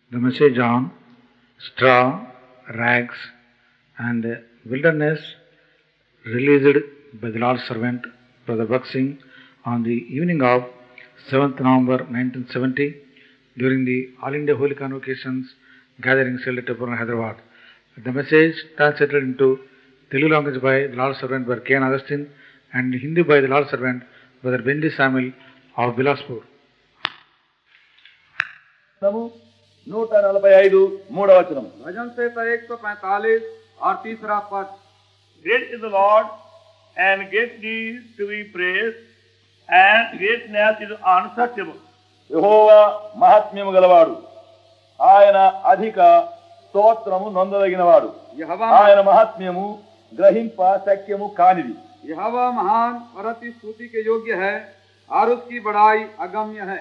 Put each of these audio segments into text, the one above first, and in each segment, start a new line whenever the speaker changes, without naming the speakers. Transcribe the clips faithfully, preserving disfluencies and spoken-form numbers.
The message on straw, rags and wilderness released by the Lord's servant Brother Bakht Singh on the evening of seventh November nineteen seventy during the All India Holy Convocations gathering held at Purna, Hyderabad. The message translated into Telugu language by the Lord's servant Brother K. N. Augustine and Hindi by the Lord's servant Brother Benji Samuel of Bilaspur.
నూట నలభై ఐదు మూడవ వచనం
भजन संहिता एक सौ पैंतालीस और तीसरा पद.
Great is the Lord and greatly to be praised, and greatness is unsearchable.
యెహోవా మహాత్మ్యము గలవాడు, ఆయన అధిక స్తోత్రము నొందదగినవాడు. ఆయన మహాత్మ్యము గ్రహింప శక్యము కానిది.
यहोवा महान और अति स्तुति के योग्य है और उसकी बड़ाई अगम्य है.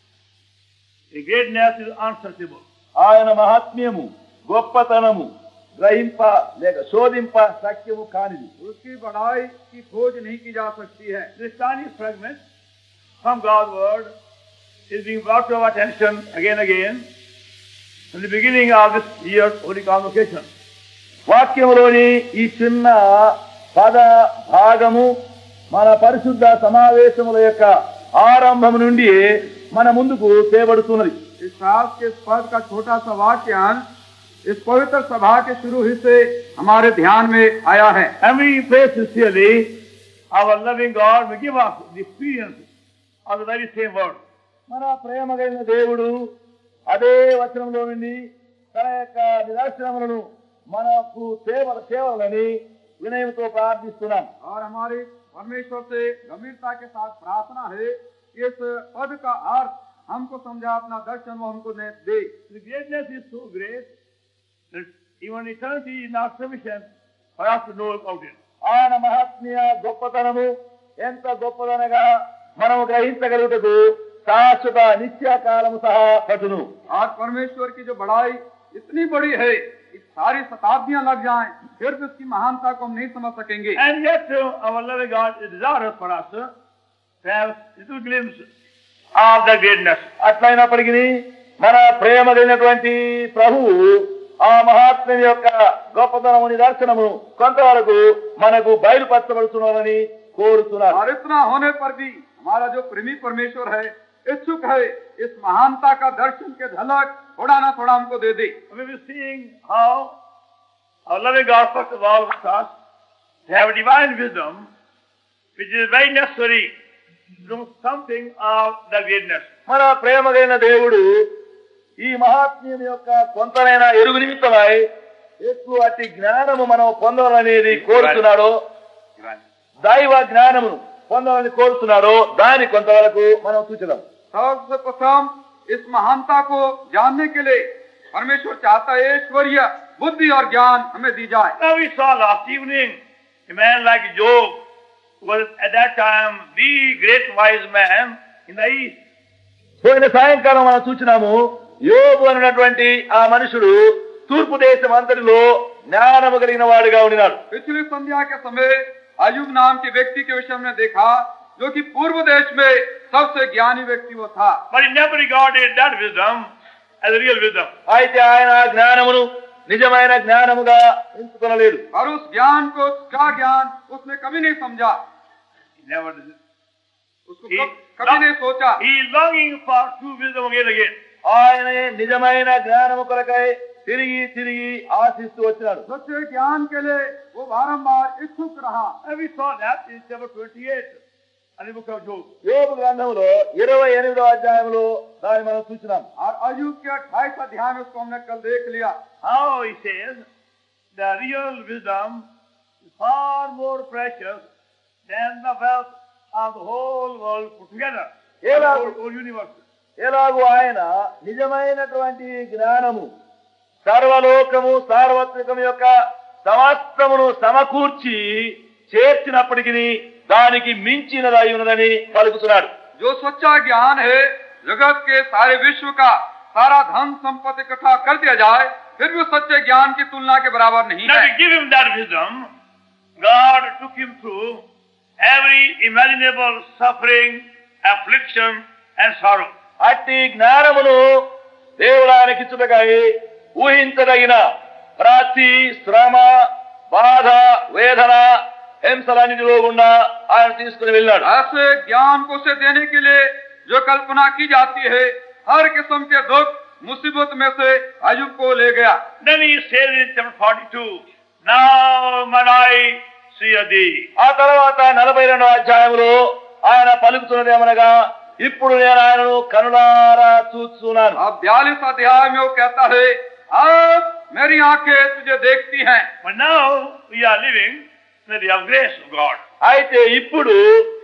The greatness is unsearchable.
ఆయన మహాత్మ్యము గొప్పతనము గ్రహింప లేక శోధింప శక్యము కానిది.
उसकी बड़ाई की खोज नहीं की जा सकती है.
This tiny fragment from God's word is being brought to our attention again and again in the beginning of this year's Holy Convocation.
వాక్యములోని ఈ చిన్న పద భాగము మన పరిశుద్ధ సమావేశముల యొక్క ఆరంభము నుండి మన ముందుకు తేబడుతున్నది.
इस साल के पद का छोटा सा वाक्यांश इस पवित्र सभा के शुरू हिस्से हमारे ध्यान में आया है.
And we pray sincerely, our loving God will give us the experience of the very same word.
మన ప్రేమ కలిగిన దేవుడు అదే వచనంలో నుండి తన యొక్క నిదర్శనములను మనకు సేవ సేవలని వినయంతో ప్రార్థిస్తున్నాం.
और हमारे परमेश्वर से गंभीरता के साथ प्रार्थना है इस पद का अर्थ हमको समझा, अपना दर्शन वो हमको दे.
The greatness is so great that even eternity is not sufficient for us to know about it.
ఆయన మహాత్మ్య గొప్పతనము ఎంత గొప్పదనగా మనము గ్రహించగలుగుటకు శాశ్వత నిత్యకాలము సహా పట్టును.
आज परमेश्वर की जो बड़ाई इतनी बड़ी है, सारी शताब्दियां लग जाएं फिर भी उसकी महानता को हम नहीं समझ सकेंगे.
And yet uh, our loving God is desirous for us uh, to have a little glimpse of the greatness.
అట్లయినప్పటికీ మన ప్రేమ కలిగినటువంటి ప్రభువు ఆ మహాత్మ్యం యొక్క గొప్పతనము నిదర్శనము కొంతవరకు మనకు బయలుపరచబడుతున్నారని కోరుతున్నారు.
और इतना होने पर भी हमारा जो प्रेमी परमेश्वर है इच्छुक है इस महानता का दर्शन के झलक थोड़ा ना थोड़ा हमको दे दे.
We will be seeing how our loving God first of all wants us to have a divine wisdom which is very necessary to know something of the greatness.
మన ప్రేమ కలిగిన దేవుడు ఈ మహాత్మ్యం యొక్క కొంతనైనా ఎరుగు నిమిత్తమై ఎక్కువ అతి జ్ఞానము మనం పొందాలనేది కోరుతున్నాడో, దైవ జ్ఞానమును పొందాలని కోరుతున్నాడో దాని కొంతవరకు మనం చూచదాం.
सबसे प्रथम इस महानता को जानने के लिए परमेश्वर चाहता है ऐश्वर्य बुद्धि और ज्ञान हमें दी जाए.
Now we saw last evening a man like Job was at that time the great wise man in the east.
పోయిన సాయంకాలం మనం చూచినాము యోబు అన్నటువంటి ఆ మనుషుడు తూర్పు దేశం అంతటిలో జ్ఞానము కలిగిన వాడుగా ఉండినాడు.
पिछली संध्या के समय अयुब नाम के व्यक्ति के विषय में देखा जो कि पूर्व देश में सबसे ज्ञानी व्यक्ति वो था.
But he never regarded that wisdom as a real wisdom.
అయితే ఆయన జ్ఞానమును నిజమైన జ్ఞానముగా ఎంచుకొనలేదు.
और उस ज्ञान को उसका ज्ञान उसने कभी नहीं समझा.
He never did it.
उसको
He,
कभी नहीं सोचा.
he is longing for true wisdom again and again.
ఆయన నిజమైన జ్ఞానము కొరకై తిరిగి తిరిగి ఆశిస్తూ వచ్చినాడు.
सच्चे ज्ञान के लिए वो बारंबार इच्छुक रहा.
And we saw that in chapter twenty-eight in the book of Job.
యోబు గ్రంథంలో ఇరవై ఎనిమిదో అధ్యాయంలో దాన్ని మనం చూసినాం.
और अयुब के अट्ठाईस अध्याय में उसको हमने कल देख लिया.
How he says the real wisdom is far more precious than the wealth of the whole world put together, the whole, whole universe.
ఎలాగూ ఆయన నిజమైనటువంటి జ్ఞానము సర్వలోకము సార్వత్రికము యొక్క సమస్తమును సమకూర్చి చేర్చినప్పటికీ దానికి మించినదై ఉన్నదని పలుకుతున్నాడు.
जो सच्चा ज्ञान है जगत के सारे विश्व का सारा धन संपत्ति इकट्ठा कर दिया जाए फिर भी सच्चे ज्ञान की तुलना के बराबर नहीं
Now
है.
to give him that wisdom, God took him through every imaginable suffering, affliction and sorrow.
అట్టి జ్ఞానమును దేవుడు ఆయనకిచ్చుటకై ఊహించదగిన ప్రతి శ్రమ, బాధ, వేదన, హింసలన్నిటిలో గుండా ఆయన తీసుకుని వెళ్ళాడు.
ऐसे ज्ञान को उसे देने के लिए जो कल्पना की जाती है, हर किस्म के दुख मुसीबत में से अय्यूब को ले गया.
Then he says in chapter forty-two, now mine eye seeth thee.
ఆ తర్వాత నలభై రెండవ అధ్యాయంలో ఆయన పలుకుతున్నదేమనగా, ఇప్పుడు నేను ఆయనను కనులారా చూస్తున్నాను.
अब बयालीस अध्याय में वो कहता है, अब मेरी आंखें तुझे देखती हैं.
But now we are living in the grace of God.
అయితే ఇప్పుడు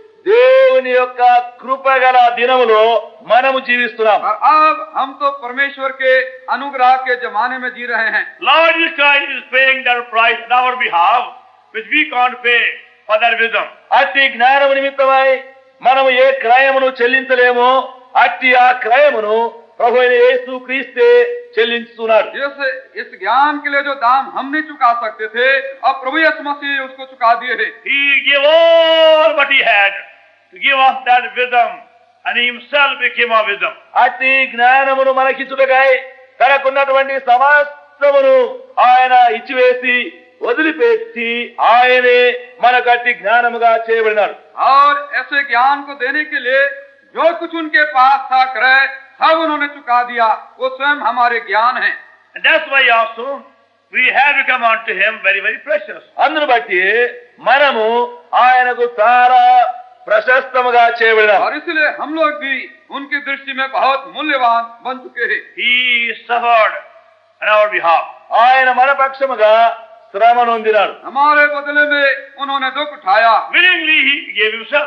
దేవుని యొక్క కృపగల దినములో మనము జీవిస్తున్నాం.
और अब हम तो परमेश्वर के अनुग्रह के जमाने में जी रहे हैं.
Lord Jesus Christ is paying that price on our behalf, which we can't pay for that wisdom.
అట్టి జ్ఞానము నిమిత్తమై మనము ఏ క్రయమును చెల్లించలేమో అట్టి ఆ క్రయమును ప్రభు అయిన యేసు క్రీస్తే చెల్లించుతున్నాడు.
जिस इस ज्ञान के लिए जो दाम हम नहीं चुका सकते थे, अब प्रभु यीशु मसीह उसको चुका दिए हैं.
He gave all what he had to give us that wisdom, and he himself became our wisdom.
అట్టి జ్ఞానమును మనకిచ్చుటకై తనకున్నటువంటి సమస్తమును ఆయన ఇచ్చివేసి వదిలిపెట్టి ఆయనే మనకు అట్టి జ్ఞానముగా చేయబడినాడు.
और ऐसे ज्ञान को देने के लिए जो कुछ उनके पास था क्रय सब उन्होंने चुका दिया. वो स्वयं हमारे ज्ञान हैं.
And that's why also we have to come unto him very, very precious.
అందును బట్టి మనము ఆయనకు చాలా ప్రశస్తముగా చేయబడినాం.
और इसलिए हम लोग भी उनकी दृष्टि में बहुत मूल्यवान बन चुके हैं.
He suffered on our behalf.
ఆయన మన పక్షముగా శ్రమ నొందినాడు.
हमारे बदले में उन्होंने दुख उठाया.
Willingly he gave himself.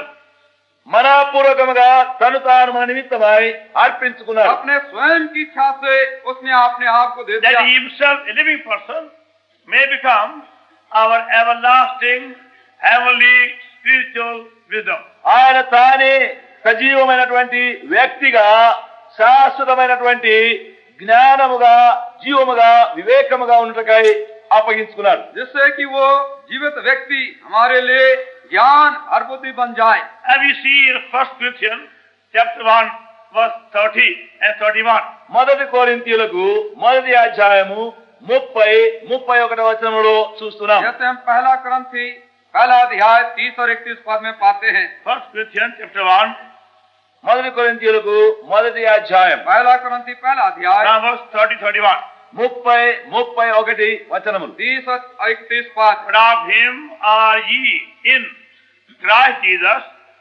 మనపూర్వకముగా తను తాను మన నిమిత్తమై అర్పించుకున్నాడు.
अपने स्वयं की इच्छा से उसने अपने आप को दे
That
दिया.
he himself, a living person, may become our everlasting, heavenly, spiritual wisdom.
ఆయన తానే సజీవమైనటువంటి వ్యక్తిగా శాశ్వతమైనటువంటి జ్ఞానముగా, జీవముగా, వివేకముగా ఉన్నటకై అప్పగించుకున్నాడు.
जिससे कि वो जीवित व्यक्ति हमारे लिए ज्ञान और बुद्धि बन जाए.
And we see in First Corinthians chapter one, verse thirty and thirty-one.
మొదటి కొరింథీయులకు మొదటి అధ్యాయము ముప్పై ముప్పై ఒకటి వచనములో చూస్తున్నాం.
जैसे हम पहला क्रंथी पहला अध्याय तीस और इकतीस पद में पाते हैं.
First Corinthians chapter one,
మొదటి కొరింథీయులకు మొదటి అధ్యాయం
पहला क्रंथी पहला अध्याय
now verse thirty, thirty-one.
ముప్పై ముప్పై ఒకటి వచనములు.
तीस और इकतीस पद.
But of him are ye in Christ Jesus,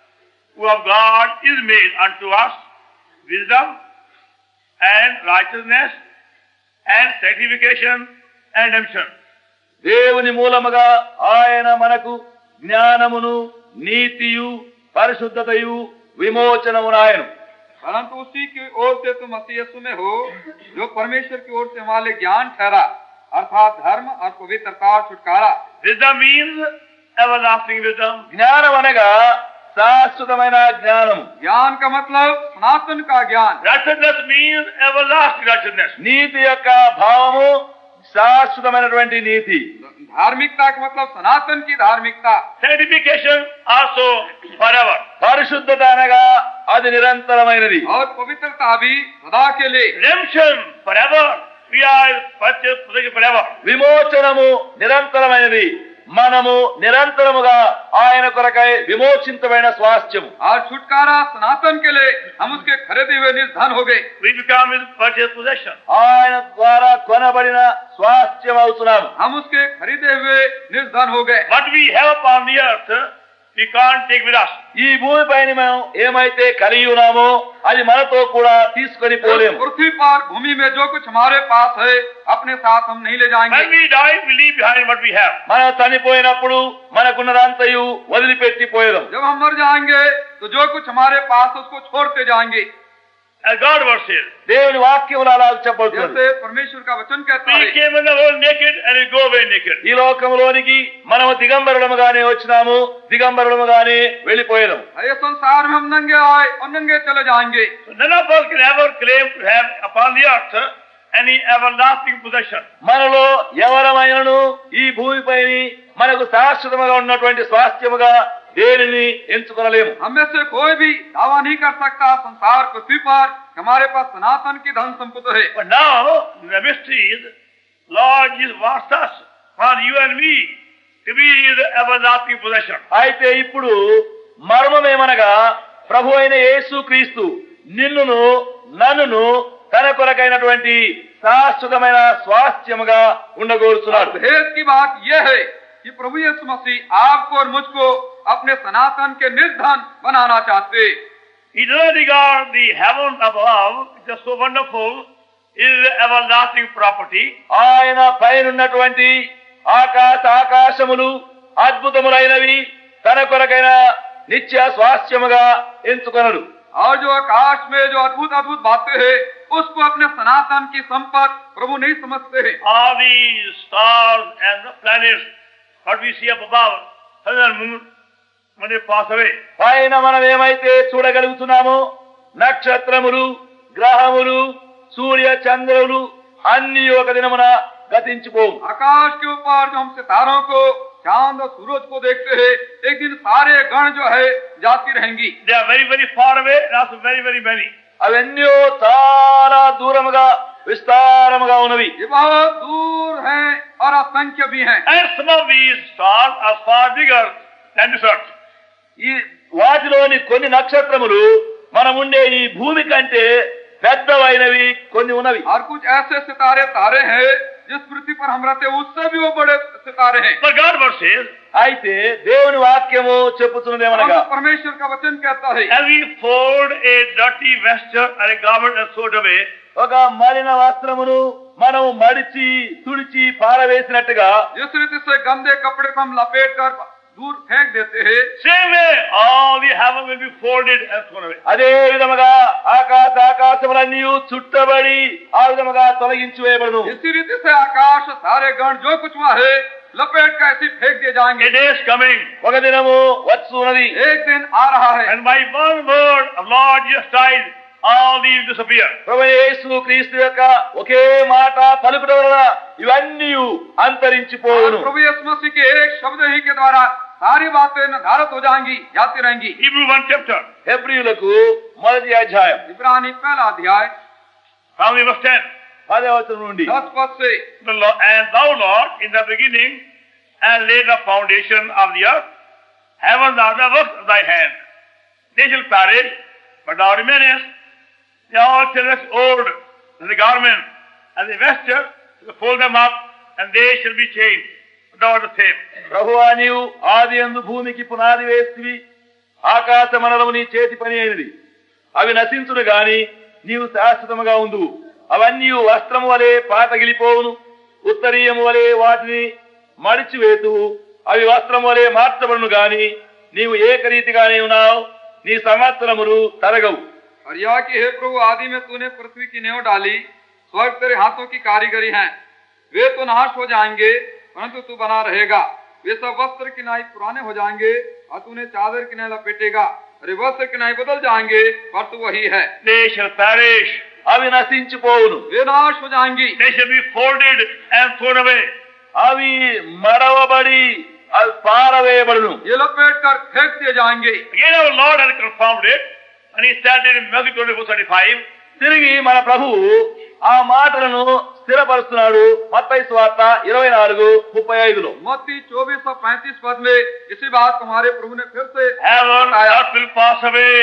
who of God is made unto us wisdom and righteousness and sanctification and redemption.
దేవుని మూలముగా ఆయన మనకు జ్ఞానమును, నీతియు, పరిశుద్ధతయు, విమోచనమునాయను.
परंतु उसी की ओर से तुम मसीह यीशु में हो, जो परमेश्वर की ओर से हमारे ज्ञान ठहरा, अर्थात धर्म और पवित्रता और छुटकारा.
Wisdom means everlasting wisdom.
జ్ఞానం అనగా శాశ్వతమైన జ్ఞానము.
ज्ञान का मतलब सनातन का ज्ञान.
Righteousness means everlasting righteousness.
నీతి యొక్క భావము శాశ్వతమైనటువంటి నీతి.
धार्मिकता का मतलब सनातन की धार्मिकता.
Sanctification also forever.
పరిశుద్ధత అనగా అది నిరంతరమైనది.
और पवित्रता भी सदा के लिए.
Redemption forever. We are purchased forever.
విమోచనము నిరంతరమైనది. మనము నిరంతరముగా ఆయన కొరకై విమోచించబడిన స్వాస్థ్యము.
और छुटकारा सनातन के लिए हम उसके खरीदे हुए निर्धन हो गए.
We become his purchased possession.
ఆయన ద్వారా కొనబడిన స్వాస్థ్యం అవుతున్నాము.
हम उसके खरीदे हुए निर्धन हो गए.
What we have upon the earth, we can't take with us.
ఈ భూమిపైన మనం ఏమైతే కలిగి ఉన్నామో అది మనతో కూడా తీసుకొని పోలేము.
पृथ्वी पर भूमि में जो कुछ हमारे पास है अपने साथ हम नहीं ले जाएंगे.
When we die, we leave behind what we have.
మనం చనిపోయినప్పుడు మనకున్నదంతయు వదిలిపెట్టి పోయేదాం.
जब हम मर जाएंगे तो जो कुछ हमारे पास उसको छोड़ते जाएंगे.
As God word says,
దేవుని వాక్యములు అలా చెప్పబడుతుంది.
जैसे परमेश्वर का वचन कहता
we
है,
came in the world naked and we go away naked.
ఈ లోకములోనికి మనము దిగంబరులముగానే వచ్చినాము, దిగంబరులముగానే వెళ్ళిపోయేదాం.
ये संसार में हम नंगे आए और नंगे चले जाएंगे.
So none of us can ever claim to have upon the earth any everlasting possession.
మనలో ఎవరమైనను ఈ భూమిపైన మనకు శాశ్వతముగా ఉన్నటువంటి స్వాస్థ్యముగా దేనిని ఎంచుకొనలేము.
हम में से कोई भी दावा नहीं कर सकता संसार पृथ्वी पर हमारे पास सनातन की धन संपत्ति है।
But now, the mystery is, Lord Jesus wants us, for you and me, to be the everlasting possession.
అయితే ఇప్పుడు మర్మమేమనగా ప్రభు అయిన యేసు క్రీస్తు నిన్నును నన్నును తన కొరకైనటువంటి శాశ్వతమైన స్వాస్థ్యముగా ఉండగోరుతున్నాడు.
भेद की बात यह है कि प्रभु यीशु मसीह आपको और मुझको अपने सनातन के निर्धन बनाना चाहते।
He doesn't regard the heaven above, which is so wonderful, is everlasting property.
ఆయన పైనున్నటువంటి ఆకాశ ఆకాశములు అద్భుతములైనవి తన కొరకైన నిత్య స్వాస్థ్యముగా ఎంచుకొనడు.
और जो आकाश में जो अद्भुत अद्भुत बातें हैं उसको अपने सनातन की संपत्ति प्रभु नहीं समझते हैं।
All the stars and the planets, what we see up above, sun and moon, when they pass away.
పైన మనం ఏమైతే చూడగలుగుతున్నామో నక్షత్రములు గ్రహములు సూర్య చంద్రులు అన్ని ఒక దినమున గతించిపోవు.
आकाश के ऊपर जो हम सितारों को चांद और सूरज को देखते हैं एक दिन सारे गण जो है जाती रहेंगी।
They are very very far away and also very very many.
అవెన్నో చాలా దూరముగా విస్తారముగా ఉన్నవి.
ये बहुत दूर हैं और असंख्य भी हैं।
And some of these stars are far bigger than this earth.
ఈ వాటిలోని కొన్ని నక్షత్రములు మనముండే ఈ భూమి కంటే పెద్దవైనవి కొన్ని ఉన్నవి.
और कुछ ऐसे सितारे तारे हैं जिस पृथ्वी पर हम रहते हैं उससे भी वो बड़े सितारे हैं।
But God word says,
అయితే దేవుని వాక్యము చెప్పుతున్నదేమనగా
और परमेश्वर का वचन कहता है,
as we fold a dirty vesture or a garment and throw it away,
ఒక మలిన వస్త్రమును మనము మడిచి తుడిచి పారవేసినట్టుగా
जिस रीति से गंदे कपड़े को हम लपेट कर दूर फेंक देते हैं,
same way all the heaven will be folded and thrown away.
అదే విధముగా ఆకాశ ఆకాశములన్నీ చుట్టబడి ఆ విధముగా తొలగించి వేయబడును.
इसी रीति से आकाश सारे गण जो कुछ वहाँ है लपेट कर ऐसे फेंक दिए जाएंगे।
A day is coming,
ఒక దినము వచ్చున్నది,
एक दिन आ रहा है
and by one word of Lord Jesus Christ, all these disappear.
ప్రభు యేసు క్రీస్తు యొక్క ఒకే మాట పలుకుట వలన ఇవన్నీ అంతరించిపోవును.
प्रभु यीशु मसीह के एक शब्द ही के द्वारा सारी बातें निर्धारित हो जाएंगी, जाती रहेंगी।
Hebrew one chapter,
హెబ్రీయులకు మొదటి అధ్యాయం
इब्रानी पहला अध्याय
from verse ten.
పదవ వచనం నుండి
दस पद से,
The Lord, and thou, Lord, in the beginning, and laid the foundation of the earth, heavens are the work of thy hand. They shall perish, but thou remainest. They all shall wax old as a garment, as a vesture, to fold them up, and they shall be changed. But thou art the same.
ప్రభువా నీవు ఆది యందు భూమికి పునాది వేస్తివి, ఆకాశ మండలము నీ చేతి పని అయినది. అవి నశించును గాని నీవు శాశ్వతముగా ఉందువు. అవన్నీ వస్త్రము వలె పాతగిలిపోవును, ఉత్తరీయము వలె వాటిని మడిచివేతువు. అవి వస్త్రము వలె మార్చబడును గాని నీవు ఏకరీతిగానే ఉన్నావు, నీ సంవత్సరములు తరగవు.
और यह कि हे प्रभु आदि में तूने पृथ्वी की नेव डाली, स्वर्ग तेरे हाथों की कारीगरी है। वे तो नाश हो जाएंगे परंतु तू बना रहेगा। वे सब वस्त्र किनाई पुराने हो जाएंगे और तूने चादर किनाई लपेटेगा। अरे वस्त्र किनाई बदल जाएंगे पर तू वही है।
They shall perish.
అవి నశించిపోవును,
वे नाश हो जाएंगी,
They shall be folded and thrown away.
అవి మడవబడి అవి పారవేయబడును.
ये लपेट कर फेंक दिए जाएंगे।
Again our Lord has confirmed it, and he said it in Matthew twenty-four thirty-five.
తిరిగి మన ప్రభువు ఆ మాటలను స్థిరపరుస్తున్నాడు మత్తయి సువార్త ఇరవై నాలుగు ముప్పై ఐదులో.
मत्ती चौबीस और पैंतीस पद में इसी बात हमारे प्रभु ने फिर से
Heaven and earth will pass away.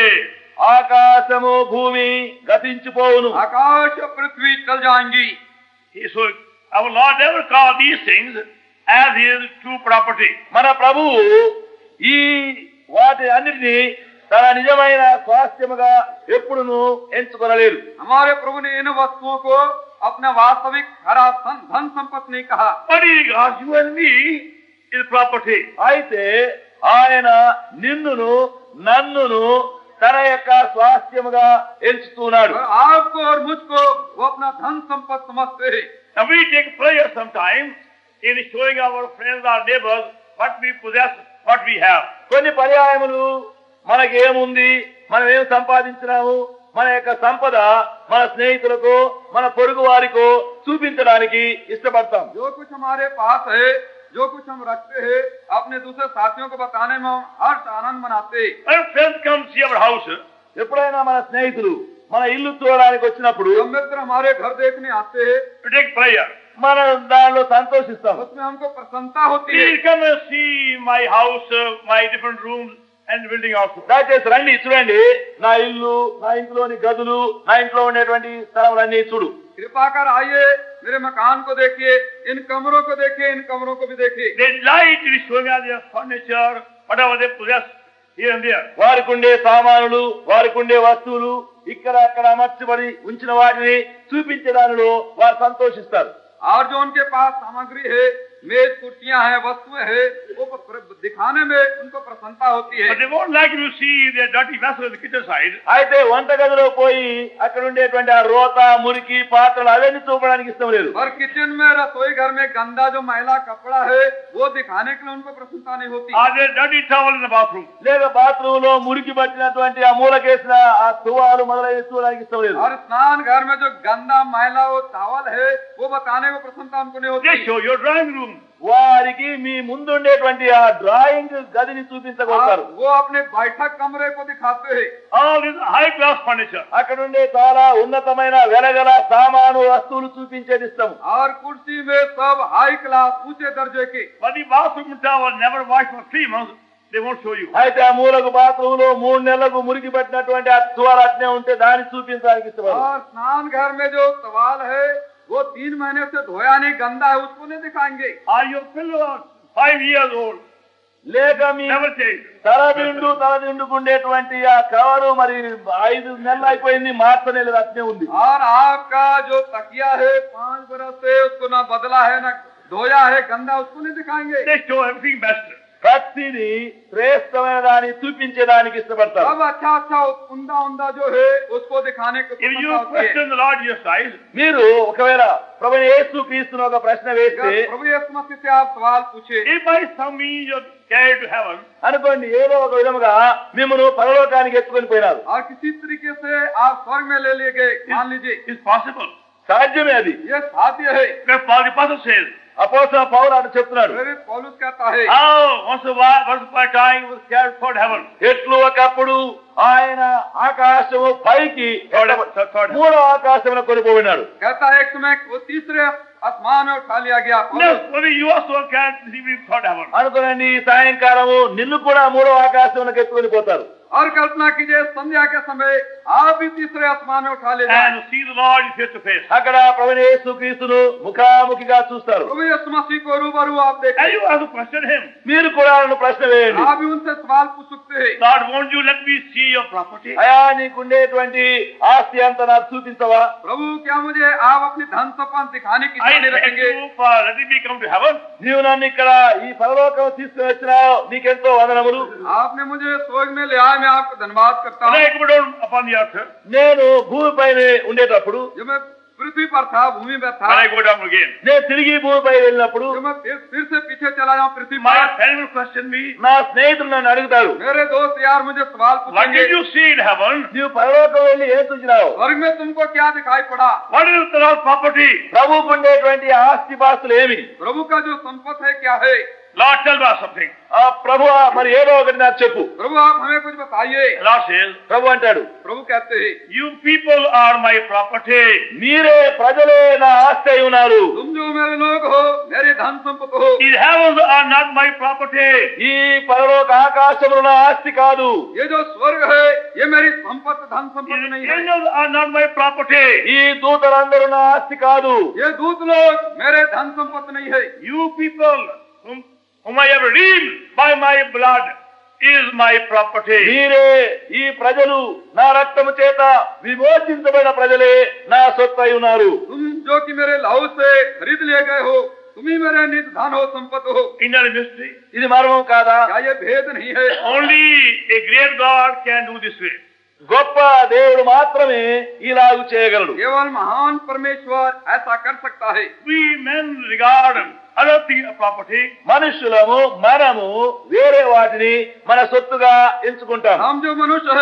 ఆకాశము భూమి గతించిపోవును,
आकाश और पृथ्वी चल जाएंगी।
He, so our Lord never called these things as his true property.
మన ప్రభువు ఈ వాటి అన్నిటినీ తన నిజమైన స్వాస్థ్యముగా ఎప్పుడును ఎంచుకొనలేదు.
हमारे प्रभु ने इन वस्तुओं को अपना वास्तविक हरा धन संपत्ति नहीं कहा,
But he regards you and me his property.
అయితే ఆయన నిన్నును నన్నును తన యొక్క స్వాస్థ్యముగా ఎంచుతున్నాడు.
और आपको और मुझको वो अपना धन संपत्ति समझते हैं।
Now we take pleasure sometimes in showing our friends, our neighbors, what we possess, what we have.
కొన్ని పర్యాయములు మనకేముంది, మనం ఏం సంపాదించినాము, మన యొక్క సంపద మన స్నేహితులకు మన పొరుగు వారికో చూపించడానికి ఇష్టపడతాం.
जो कुछ हमारे पास है, जो कुछ हम रखते हैं, अपने दूसरे साथियों को बताने में हम हर्ष आनंद मनाते हैं।
When friends come see our house,
ఎప్పుడైనా మన స్నేహితులు మన ఇల్లు చూడడానికి వచ్చినప్పుడు
जब मित्र हमारे घर देखने आते हैं
to take prayer.
మనం దానిలో సంతోషిస్తాం.
उसमें हमको प्रसन्नता होती है.
Please come and see my house, uh, my different rooms and building also.
దయచేసి రండి చూడండి, నా ఇల్లు, నా ఇంట్లోని గదులు, నా ఇంట్లో ఉండేటువంటి స్థలములన్నీ చూడు.
कृपा कर आइए, मेरे मकान को देखिए, इन कमरों को देखिए, इन कमरों को भी देखिए.
They delight in showing us their furniture, whatever they possess here and there.
వారికి ఉండే సామానులు, వారికి ఉండే వస్తువులు, ఇక్కడ అక్కడ అమర్చబడి ఉంచిన వాటిని చూపించే దానిలో వారు సంతోషిస్తారు.
और जो उनके पास सामग्री है, मेज कुर्सियां हैं, वस्तुएं हैं, वो दिखाने में उनको प्रसन्नता होती है.
But they won't like to see their dirty vessels on the kitchen side.
అయితే వంటగదిలో పోయి అక్కడ ఉండేటువంటి ఆ రోత, మురికి, పాత్రలు అవన్నీ చూపడానికి ఇష్టం లేదు.
और किचन में, रसोई घर में गंदा जो मैला कपड़ा है वो दिखाने के लिए उनको प्रसन्नता नहीं होती.
Are there dirty towel in the bathroom?
లేదా బాత్రూమ్ లో మురికి పట్టినటువంటి ఆ మూలకేసిన ఆ తువాలు మొదలైన చూడడానికి ఇష్టం లేదు.
और स्नान घर में जो गंदा मैला वो टावल है वो बताने को प्रसन्नता उनको नहीं होती.
They show your drawing room.
వారికి మీ ముందుండేటువంటి ఆ డ్రాయింగ్ గదిని చూపించగలుగుతారు.
वो अपने बैठक कमरे को दिखाते हैं.
All this high class furniture.
అక్కడ ఉండే చాలా ఉన్నతమైన వెలగల సామాను వస్తువులు చూపించేది ఇష్టం.
और कुर्सी में सब हाई क्लास ऊंचे दर्जे के.
But the bathroom towel never washed for three months. They won't show you.
అయితే ఆ మూలకు బాత్రూమ్ లో మూడు నెలలకు మురికి పట్టినటువంటి ఆ తువాలు అట్నే ఉంటే దాన్ని చూపించడానికి ఇష్టపడరు.
और स्नान घर में जो टवाल है वो तीन महीने से धोया नहीं, गंदा है, उसको नहीं दिखाएंगे.
Are your pillows five years old?
లేక మీ
Never change.
తలదిండు తలదిండుకుండేటువంటి ఆ కవరు మరి ఐదు నెలలు అయిపోయింది, మార్చనే లేదు, అట్నే ఉంది.
और आपका जो तकिया है पांच बरस से उसको ना बदला है ना धोया है, गंदा, उसको नहीं दिखाएंगे.
They show everything best.
ప్రతిని శ్రేష్టమైన దాన్ని చూపించడానికి ఇష్టపడతారు.
अब अच्छा अच्छा उमदा उमदा जो है उसको दिखाने को
If you
प्रसन्नता होती है.
question the Lord Jesus Christ,
మీరు ఒకవేళ ప్రభువైన యేసుక్రీస్తును ఒక ప్రశ్న వేస్తే,
अगर प्रभु यीशु मसीह से आप सवाल पूछे,
if by some means you're carried to heaven,
అనుకోండి ఏదో ఒక విధముగా మిమ్మల్ని పరలోకానికి ఎత్తుకొని పోయినారు.
और किसी तरीके से आप स्वर्ग में ले लिए गए, मान लीजिए,
it's possible.
సాధ్యమే అది.
ये साध्य है.
Where Paul the apostle says,
అపోస్తలుడైన పౌలు అటు చెప్తున్నాడు,
मेरे पौलुस कहता है,
how once a while, once upon a time, he was carried toward heaven.
ఎట్లు ఒకప్పుడు ఆయన ఆకాశము పైకి మూడో ఆకాశంలో కొనిపోయినాడు.
कहता है एक समय वो तीसरे आसमान में उठा लिया गया.
No, only you also carried toward heaven.
అనుకోనండి, ఈ సాయంకాలము నిన్ను కూడా మూడో ఆకాశంలోకి ఎత్తుకొని పోతారు.
और कल्पना कीजिए संध्या के समय आप भी तीसरे आसमान में उठा ले जाएं.
And see the Lord face to face.
అక్కడ ప్రభువైన యేసుక్రీస్తును ముఖాముఖిగా చూస్తారు.
प्रभु यीशु मसीह को रूबरू आप
And
देखें.
you have to question him.
మీరు కూడా ఆయనను ప్రశ్న వేయండి,
आप भी उनसे सवाल पूछ सकते हैं.
Lord, won't you let me see your property?
అయా నీకుండేటువంటి ఆస్తి అంతా నాకు చూపించవా?
प्रभु क्या मुझे आप अपनी धन संपत्ति दिखाने की
I
इच्छा नहीं
thank
रखेंगे?
you for letting me come to heaven.
నీవు నన్ను ఇక్కడ ఈ పరలోకం తీసుకుని వచ్చినావు, నీకెంతో వందనములు.
आपने मुझे स्वर्ग में ले आया, मैं आपको धन्यवाद करता
When
हूँ.
I come down upon the earth,
నేను భూమిపైన ఉండేటప్పుడు,
जब मैं पृथ्वी पर था, भूमि में था,
when I go down again,
నేను తిరిగి భూమిపై వెళ్ళినప్పుడు
जब मैं फिर फिर से पीछे चला जाऊँ पृथ्वी
my
पर,
friend will question me,
నా స్నేహితులు నన్ను అడుగుతారు,
मेरे दोस्त यार मुझे सवाल
what
पूछेंगे,
did you see in heaven?
నీవు పరలోకం వెళ్ళి ఏం చూసినావు?
स्वर्ग में तुमको क्या दिखाई पड़ा?
What is the Lord's property?
ప్రభువుకు ఉండేటువంటి ఆస్తి పాస్తులు ఏమి?
प्रभु का जो संपत्ति है क्या है?
Lord, tell us something.
ఆ ప్రభు మరి ఏదో ఒకటి నాకు చెప్పు.
प्रभु आप हमें कुछ बताइए.
The Lord says,
ప్రభు అంటాడు,
प्रभु कहते हैं,
you people are my property.
మీరే ప్రజలే నా ఆస్తి అయి ఉన్నారు.
तुम जो मेरे लोग हो, मेरी धन संपत्ति हो.
These heavens are not my property.
ఈ పరలోక ఆకాశములు నా ఆస్తి కాదు.
ये जो स्वर्ग है ये मेरी संपत्ति धन संपत्ति नहीं
These
है.
angels are not my property.
ఈ దూతలందరూ నా ఆస్తి కాదు.
ये दूत लोग मेरे धन संपत्ति नहीं है.
You people whom, whom I have redeemed by my blood is my property.
మీరే ఈ ప్రజలు నా రక్తము చేత విమోచించబడిన ప్రజలే నా సొత్తు అయి ఉన్నారు.
तुम जो कि मेरे लहू से खरीद लिए गए हो, तुम ही मेरे निज धन हो, संपत्ति हो.
Inner mystery.
ఇది మర్మం కాదా?
क्या ये भेद नहीं है?
Only a great God can do this way.
గొప్ప దేవుడు మాత్రమే ఇలాగు చేయగలడు.
केवल महान परमेश्वर ऐसा कर सकता है.
We men regard other things as property.
మనుషులము మనము వేరే వాటిని మన సొత్తుగా ఎంచుకుంటాం.
हम जो मनुष्य है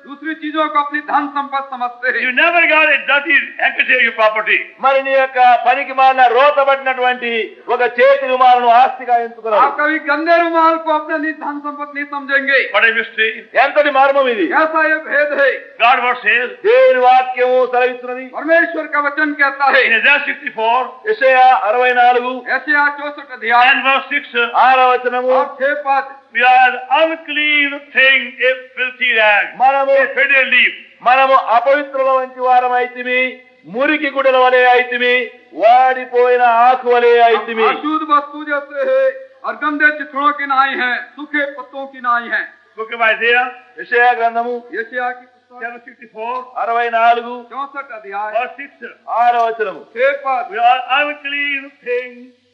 दूसरी चीजों को अपनी धन संपत्ति समझते हैं।
You never got a dirty handkerchief your property.
మరి నీ యొక్క పనికి మాలిన రోతబడినటువంటి ఒక చేతి రుమాలను ఆస్తిగా ఎంచుకున్నావు.
आप कभी गंदे रुमाल को अपने धन संपत्ति नहीं समझेंगे।
What a mystery.
ఎంతటి మర్మం ఇది.
ऐसा ये भेद है।
God what says?
దేవుని వాక్యము సెలవిస్తున్నది.
परमेश्वर का वचन कहता है
In Isaiah sixty-four
యెషయా అరవై నాలుగు
यशायाह चौसठ अध्याय
and verse six,
ఆరవ వచనము,
और छह पद,
we are unclean thing, a filthy rag,
మనము
a faded leaf.
మనము అపవిత్రుల వంటి వారం అయితిమి, మురికి గుడల వలె అయితిమి, వాడిపోయిన ఆకు వలె అయితిమి.
अशुद्ध वस्तु जैसे है और गंदे चिथड़ों की नाई है, सूखे पत्तों की नाई है।
Book of Isaiah,
యెషయా గ్రంథము
यशायाह की पुस्तक
chapter sixty-four,
అరవై నాలుగు
चौसठ अध्याय
verse six,
ఆరవ వచనము,
छह पद,
we are unclean thing,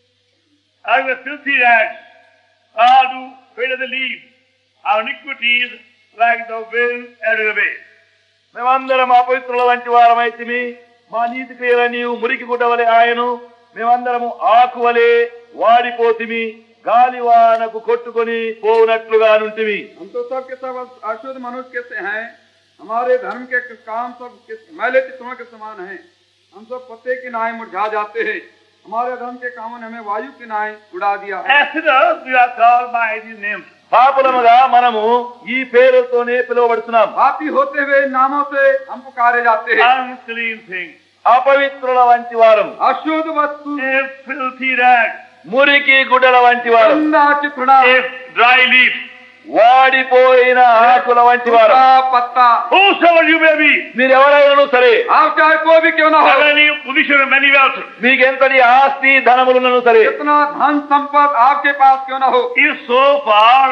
as a filthy rags, all do fade as a leaf, our iniquities like the wind carried away.
మేమందరం అపవిత్రుల వంటి వారమైతిమి, మా నీతి క్రియల నీవు మురికి గుడ్డ వలె ఆయను, మేమందరము ఆకు వలె వాడిపోతిమి, గాలివానకు కొట్టుకొని పోవునట్లుగా నుంటిమి.
हम तो सब के सब अशुद्ध मनुष्य कैसे हैं, हमारे धर्म के काम सब मैले चित्रों के समान हैं। हम सब पत्ते की नाई मुरझा जाते हैं, हमारे धर्म के कामों ने हमें वायु की नाई उड़ा दिया है।
As sinners, we are called by these names.
పాపులముగా మనము ఈ పేరుతోనే పిలువబడుతున్నాం.
पापी होते हुए इन नामों से हम पुकारे जाते हैं।
Unclean thing,
అపవిత్రుల వంటి వారం,
अशुद्ध वस्तु,
a filthy rag,
మురికి గుడ్డల వంటి వారం,
गंदा चिथड़ा,
a dry leaf.
వాడిపోయిన ఆకుల వంటి వారం.
सूखा पत्ता।
Whosoever you may be,
మీరెవరైనా సరే,
आप चाहे कोई भी क्यों ना हो,
have any position of many wealth,
మీకెంతటి ఆస్తి ధనములున్నను సరే,
कितना धन संपत्ति आपके पास क्यों ना हो,
if so far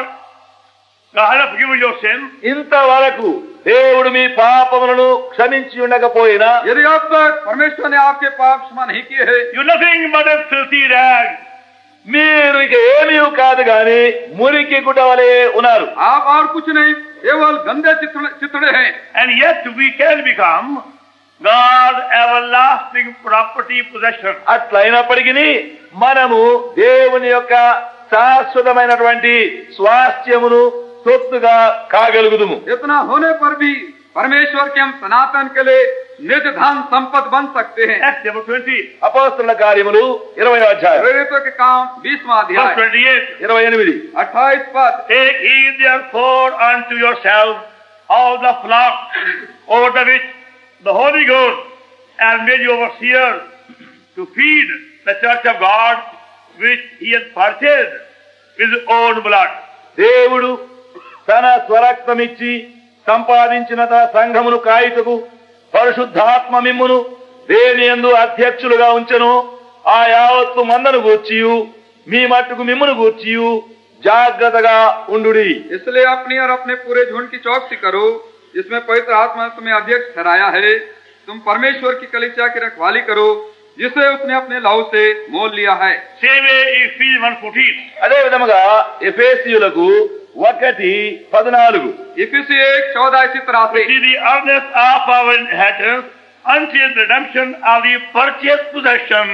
God has forgiven your sin,
ఇంతవరకు దేవుడు మీ పాపములను క్షమించి ఉండకపోయినా,
यदि अब तक परमेश्वर ने आपके पाप क्षमा नहीं किए हैं,
you're nothing but a filthy rag.
మీరు ఇక ఏమీ కాదు గాని మురికి గుడ్డ వలె ఉన్నారు.
आप और कुछ नहीं, केवल गंदे चिथड़े चिथड़े हैं।
And yet we can become God's everlasting property possession.
అట్లయినప్పటికీ మనము దేవుని యొక్క శాశ్వతమైనటువంటి స్వాస్థ్యమును సొత్తుగా కాగలుగుదుము.
इतना होने पर भी परमेश्वर के हम सनातन के लिए निज धन संपत्ति बन सकते हैं।
Acts chapter twenty,
అపోస్తలుల కార్యములు ఇరవై అధ్యాయం
प्रेरितों के काम बीसवां
verse
अध्याय
twenty-eight.
ఇరవై ఎనిమిది,
अट्ठाईस पद,
Take heed therefore unto yourselves all the flock over the which the Holy Ghost has made you overseers to feed the church of God which he has purchased with his own blood.
దేవుడు తన స్వరక్తమిచ్చి సంపాదించిన తన సంఘమును కాయుటకు పరిశుద్ధాత్మ మిమ్మును దేని యందు అధ్యక్షులుగా ఉంచెను. ఆ యావత్తు మందను గూర్చియు మీ మట్టుకు మిమ్మును గూర్చియు జాగ్రత్తగా ఉండుడి.
इसलिए अपनी और अपने पूरे झुंड की चौकसी करो, जिसमें पवित्र आत्मा ने तुम्हें अध्यक्ष ठहराया है। तुम परमेश्वर की कलीसिया की रखवाली करो, जिसे उसने अपने लहू से मोल लिया है।
Same way Ephesians one fourteen.
అదే విధముగా ఎఫెసీయులకు ఒకటి పద్నాలుగు,
इफिसी एक चौदह इसी तरह से,
See the earnest of our inheritance until the redemption of the purchased possession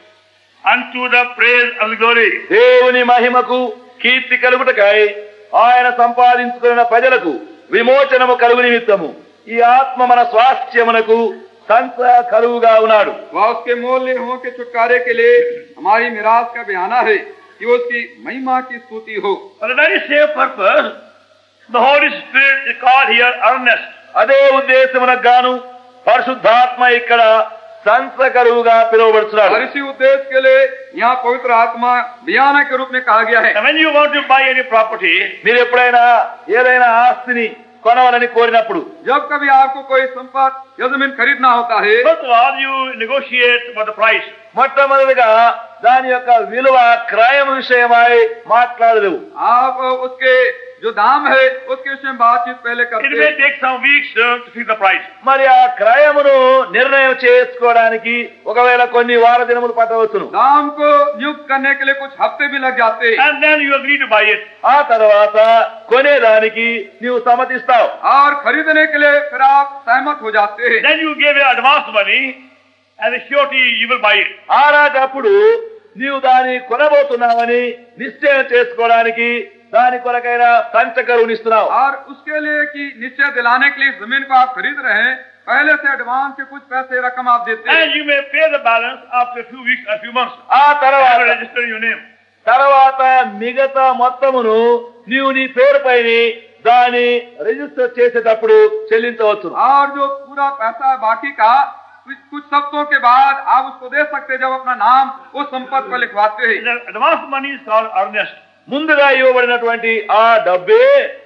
unto the praise of the glory.
దేవుని మహిమకు కీర్తి కలుగుటకై ఆయన సంపాదించుకున్న ప్రజలకు విమోచనము కలుగు నిమిత్తము ఈ ఆత్మ మన స్వాస్థ్యమునకు సంత కలుగుగా ఉన్నాడు.
वह उसके मोल हुओं के छुटकारे के लिए हमारी मिरास का बयाना है कि वो उसकी महिमा की स्तुति हो।
For the very same purpose, the Holy Spirit is called here earnest.
అదే ఉద్దేశమునకు గాను పరిశుద్ధాత్మ ఇక్కడ సంత కలుగుగా పిలువబడుతున్నాడు.
और इसी उद्देश्य के लिए यहाँ पवित्र आत्मा बयाना के रूप में कहा गया है।
And when you want to buy any property,
మీరు ఎప్పుడైనా ఏదైనా ఆస్తిని కొనవాలని కోరినప్పుడు,
जब कभी आपको कोई संपत्ति या जमीन खरीदना होता है,
first of all you negotiate about the price.
మొట్టమొదటిగా దాని యొక్క విలువ క్రయం విషయమై మాట్లాడలేవు.
आप उसके जो दाम है उसके विषय में बातचीत पहले
It
करते
may
हैं।
take some weeks uh, to fix the price.
మరి ఆ క్రయమును నిర్ణయం చేసుకోవడానికి ఒకవేళ కొన్ని వార దినములు పట్టవచ్చును.
दाम को नियुक्त करने के लिए कुछ हफ्ते भी लग जाते हैं।
And then you agree to buy it.
ఆ తర్వాత కొనేదానికి నీవు సమ్మతిస్తావు.
और खरीदने के लिए फिर आप सहमत हो जाते हैं।
Then you give a advance money and the surety you will buy it.
ఆరాటప్పుడు నీవు దాన్ని కొనబోతున్నావని నిశ్చయం చేసుకోవడానికి దాని కొరకైనా సంచకరునిస్తున్నావు.
और उसके लिए कि निश्चय दिलाने के लिए जमीन को आप खरीद रहे हैं, पहले से एडवांस के कुछ पैसे रकम आप देते हैं.
And you may pay the balance after a few weeks or few months.
ఆ తర్వాత
Register your name.
తర్వాత మిగతా మొత్తమును నీవు నీ పేరుపైన దాని రిజిస్టర్ చేసేటప్పుడు చెల్లించవచ్చు.
और जो पूरा पैसा बाकी का कुछ कुछ हफ्तों के बाद आप उसको दे सकते हैं, जब अपना नाम उस संपत्ति पर लिखवाते हैं.
The advance money is called earnest.
ముందుగా ఇవ్వబడినటువంటి ఆ డబ్బే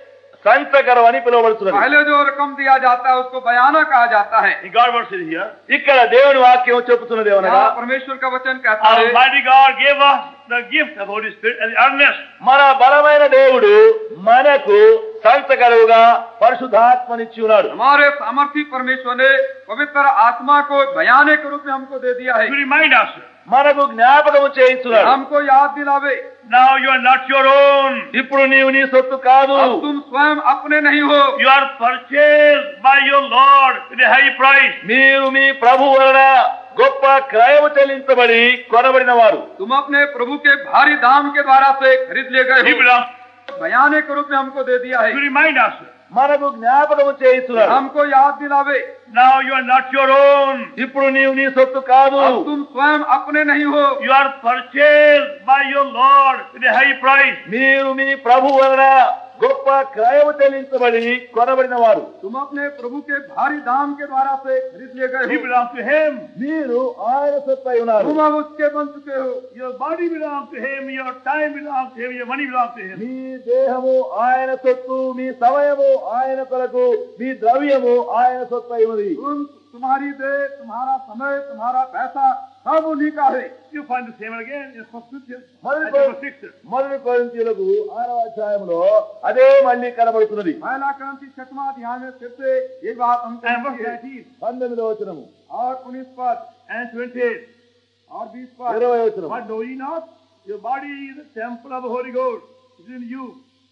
సంచకరం అని పిలువబడుతున్నది.
पहले जो रकम दिया जाता है उसको बयाना कहा जाता है.
God word is here.
ఇక్కడ దేవుని వాక్యం చెబుతున్నది ఏమనగా,
परमेश्वर का वचन कहता है,
Almighty God gave us the gift of Holy Spirit as earnest.
మన బలమైన దేవుడు మనకు సంచకరువుగా పరిశుద్ధాత్మనిచ్చి ఉన్నాడు.
हमारे सामर्थी परमेश्वर ने पवित्र आत्मा को बयाने के रूप में हमको दे दिया है.
To remind us,
మనకు జ్ఞాపకము చేయించున్నాడు.
हमको याद दिलावे,
now you are not your own.
ఇప్పుడు నీవు నీ సొత్తు కాదు.
अब तुम स्वयं अपने नहीं हो.
You are purchased by your Lord with a high price.
మీరు మీ ప్రభు వలన గొప్ప క్రయము చెల్లించబడి కొనబడిన వారు.
तुम अपने प्रभु के भारी दाम के द्वारा से खरीद ले गए
He
हो.
belongs.
बयाने के रूप में हमको दे दिया है.
To remind us,
మనకు జ్ఞాపకము చేయించున్నాడు.
हमको याद दिलावे,
now you are not your own.
ఇప్పుడు నీవు నీ సొత్తు కాదు.
अब तुम स्वयं अपने नहीं हो.
You are purchased by your Lord with a high price.
మీరు మీ ప్రభు వలన గొప్ప క్రయము చెల్లించబడి కొనబడిన వారు.
तुम अपने प्रभु के भारी दाम के द्वारा से खरीद ले गए
He
हो.
belongs to Him.
మీరు ఆయన సొత్తై ఉన్నారు.
तुम अब उसके बन चुके हो.
Your body belongs to Him. Your time belongs to Him. Your money belongs to Him.
మీ దేహము ఆయన సొత్తు, మీ సమయము ఆయన కొరకు, మీ ద్రవ్యము ఆయన సొత్తై ఉన్నది.
तुम तुम्हारी देह, तुम्हारा समय, तुम्हारा पैसा सब उन्हीं का है.
You find the same again in First Corinthians
మొదటి
chapter six.
మొదటి కొరింథీయులకు ఆరవ అధ్యాయంలో అదే మళ్ళీ కనబడుతున్నది.
पहला क्रांति छठवां अध्याय में फिर से ये बात हमको
And verse
मिलती है.
nineteen
పంతొమ్మిదవ వచనము
और उन्नीस पद
and twenty-eight.
और बीस पद.
ఇరవై వచనము.
But know ye not, your body is the temple of the Holy Ghost, which is in you,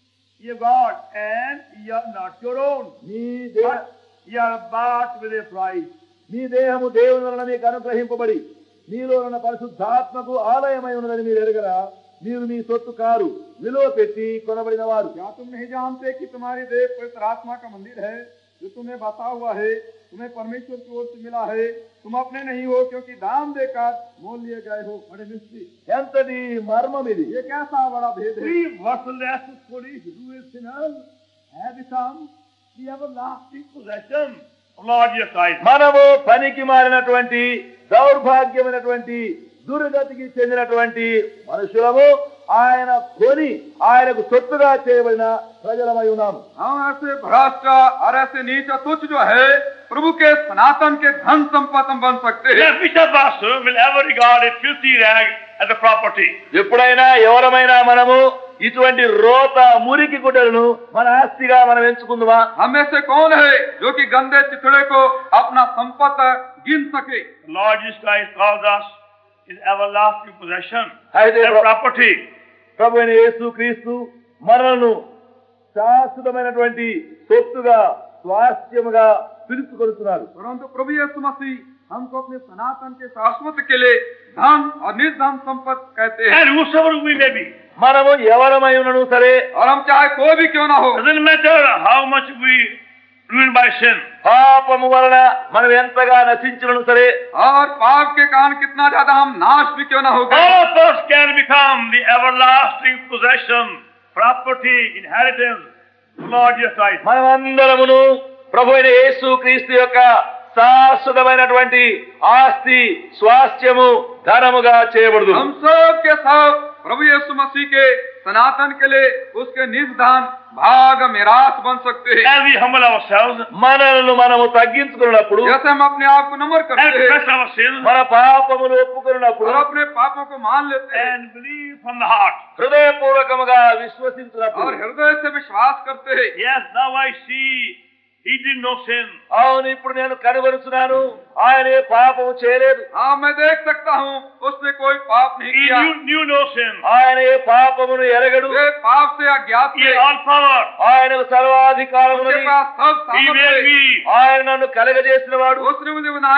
ye of God, and ye are not your own.
మీ దేహ
But ye are bought with a price.
మీ దేహము దేవుని వలన మీకు అనుగ్రహింపబడి మీలో ఉన్న పరిశుద్ధాత్మకు ఆలయమై ఉన్నదని మీరు ఎరగరా. మీరు మీ సొత్తు కారు, విలువ పెట్టి కొనబడిన వారు.
क्या तुम नहीं जानते कि तुम्हारी देह पवित्र आत्मा का मंदिर है, जो तुम्हें बता हुआ है, तुम्हें परमेश्वर की ओर से मिला है, तुम अपने नहीं हो क्योंकि दाम देकर मोल लिए गए हो. बड़े मिस्त्री,
ఎంతటి మర్మం ఇది.
ये कैसा बड़ा भेद है.
We worthless foolish who is sinners have become the everlasting possession of Lord Jesus Christ.
మనము పనికి మారినటువంటి దౌర్భాగ్యమైనటువంటి దుర్గతికి చెందినటువంటి మనుషులము ఆయన కొని ఆయనకు సొత్తుగా చేయబడిన ప్రజలమై ఉన్నాము.
हम ऐसे भ्रष्ट और ऐसे नीच और तुच्छ जो है, प्रभु के सनातन के धन संपत्ति हम बन सकते हैं.
The bishop pastor will ever regard a filthy rag as a property.
ఎప్పుడైనా ఎవరమైనా మనము ఇటువంటి రోత మురికి గుడ్డలను మన ఆస్తిగా మనం ఎంచుకుందామా?
हम में से कौन है जो कि गंदे चिथड़े को अपना संपत्ति गिन सके?
Lord Jesus Christ calls us his everlasting possession,
అయితే
a property.
ప్రభు అయిన యేసు క్రీస్తు మనలను శాశ్వతమైనటువంటి సొత్తుగా, స్వాస్థ్యముగా పిలుచుకొనుతున్నారు.
परंतु प्रभु यीशु मसीह हमको अपने सनातन के शाश्वत के लिए धन और निर्धन संपत्ति कहते हैं.
And whosoever we may be,
మనము ఎవరమై ఉన్నను సరే,
और हम चाहे कोई भी क्यों ना हो,
doesn't matter how much we ruined by sin,
పాపము వలన మనం ఎంతగా నశించినను సరే,
और पाप के कारण कितना ज्यादा हम नाश भी क्यों ना हो गए,
all of us can become the everlasting possession, property, inheritance of Lord Jesus Christ.
మనమందరమును ప్రభు అయిన యేసు క్రీస్తు యొక్క శాశ్వతమైనటువంటి ఆస్తి, స్వాస్థ్యము, ధనముగా చేయబడదు.
हम सब के सब प्रभु यीशु मसीह के सनातन के लिए उसके निज धन भाग मिरास बन सकते हैं.
As we humble ourselves
మనలను మనము తగ్గించుకున్నప్పుడు,
जैसे हम अपने आप को नम्र
and
करते हैं
confess our sins
మన పాపములు ఒప్పుకున్నప్పుడు,
और अपने पापों को मान लेते हैं
and believe from the heart,
హృదయపూర్వకముగా విశ్వసించినప్పుడు,
और हृदय से विश्वास करते हैं,
yes, now I see he did no sin.
అవును ఇప్పుడు నేను కనుగొనుచున్నాను ఆయన ఏ పాపము చేయలేదు.
हाँ मैं देख सकता हूँ उसने कोई पाप नहीं
He
किया,
knew, knew no sin.
ఆయన ఏ పాపమును ఎరగడు.
वे पाप से अज्ञात
He
थे,
had all power.
ఆయనకు
उसके
సర్వాధికారమున్నది.
पास सब
He
सामर्थ्य
made
है.
me.
ఆయన నన్ను కలగజేసిన వాడు.
उसने मुझे बनाया,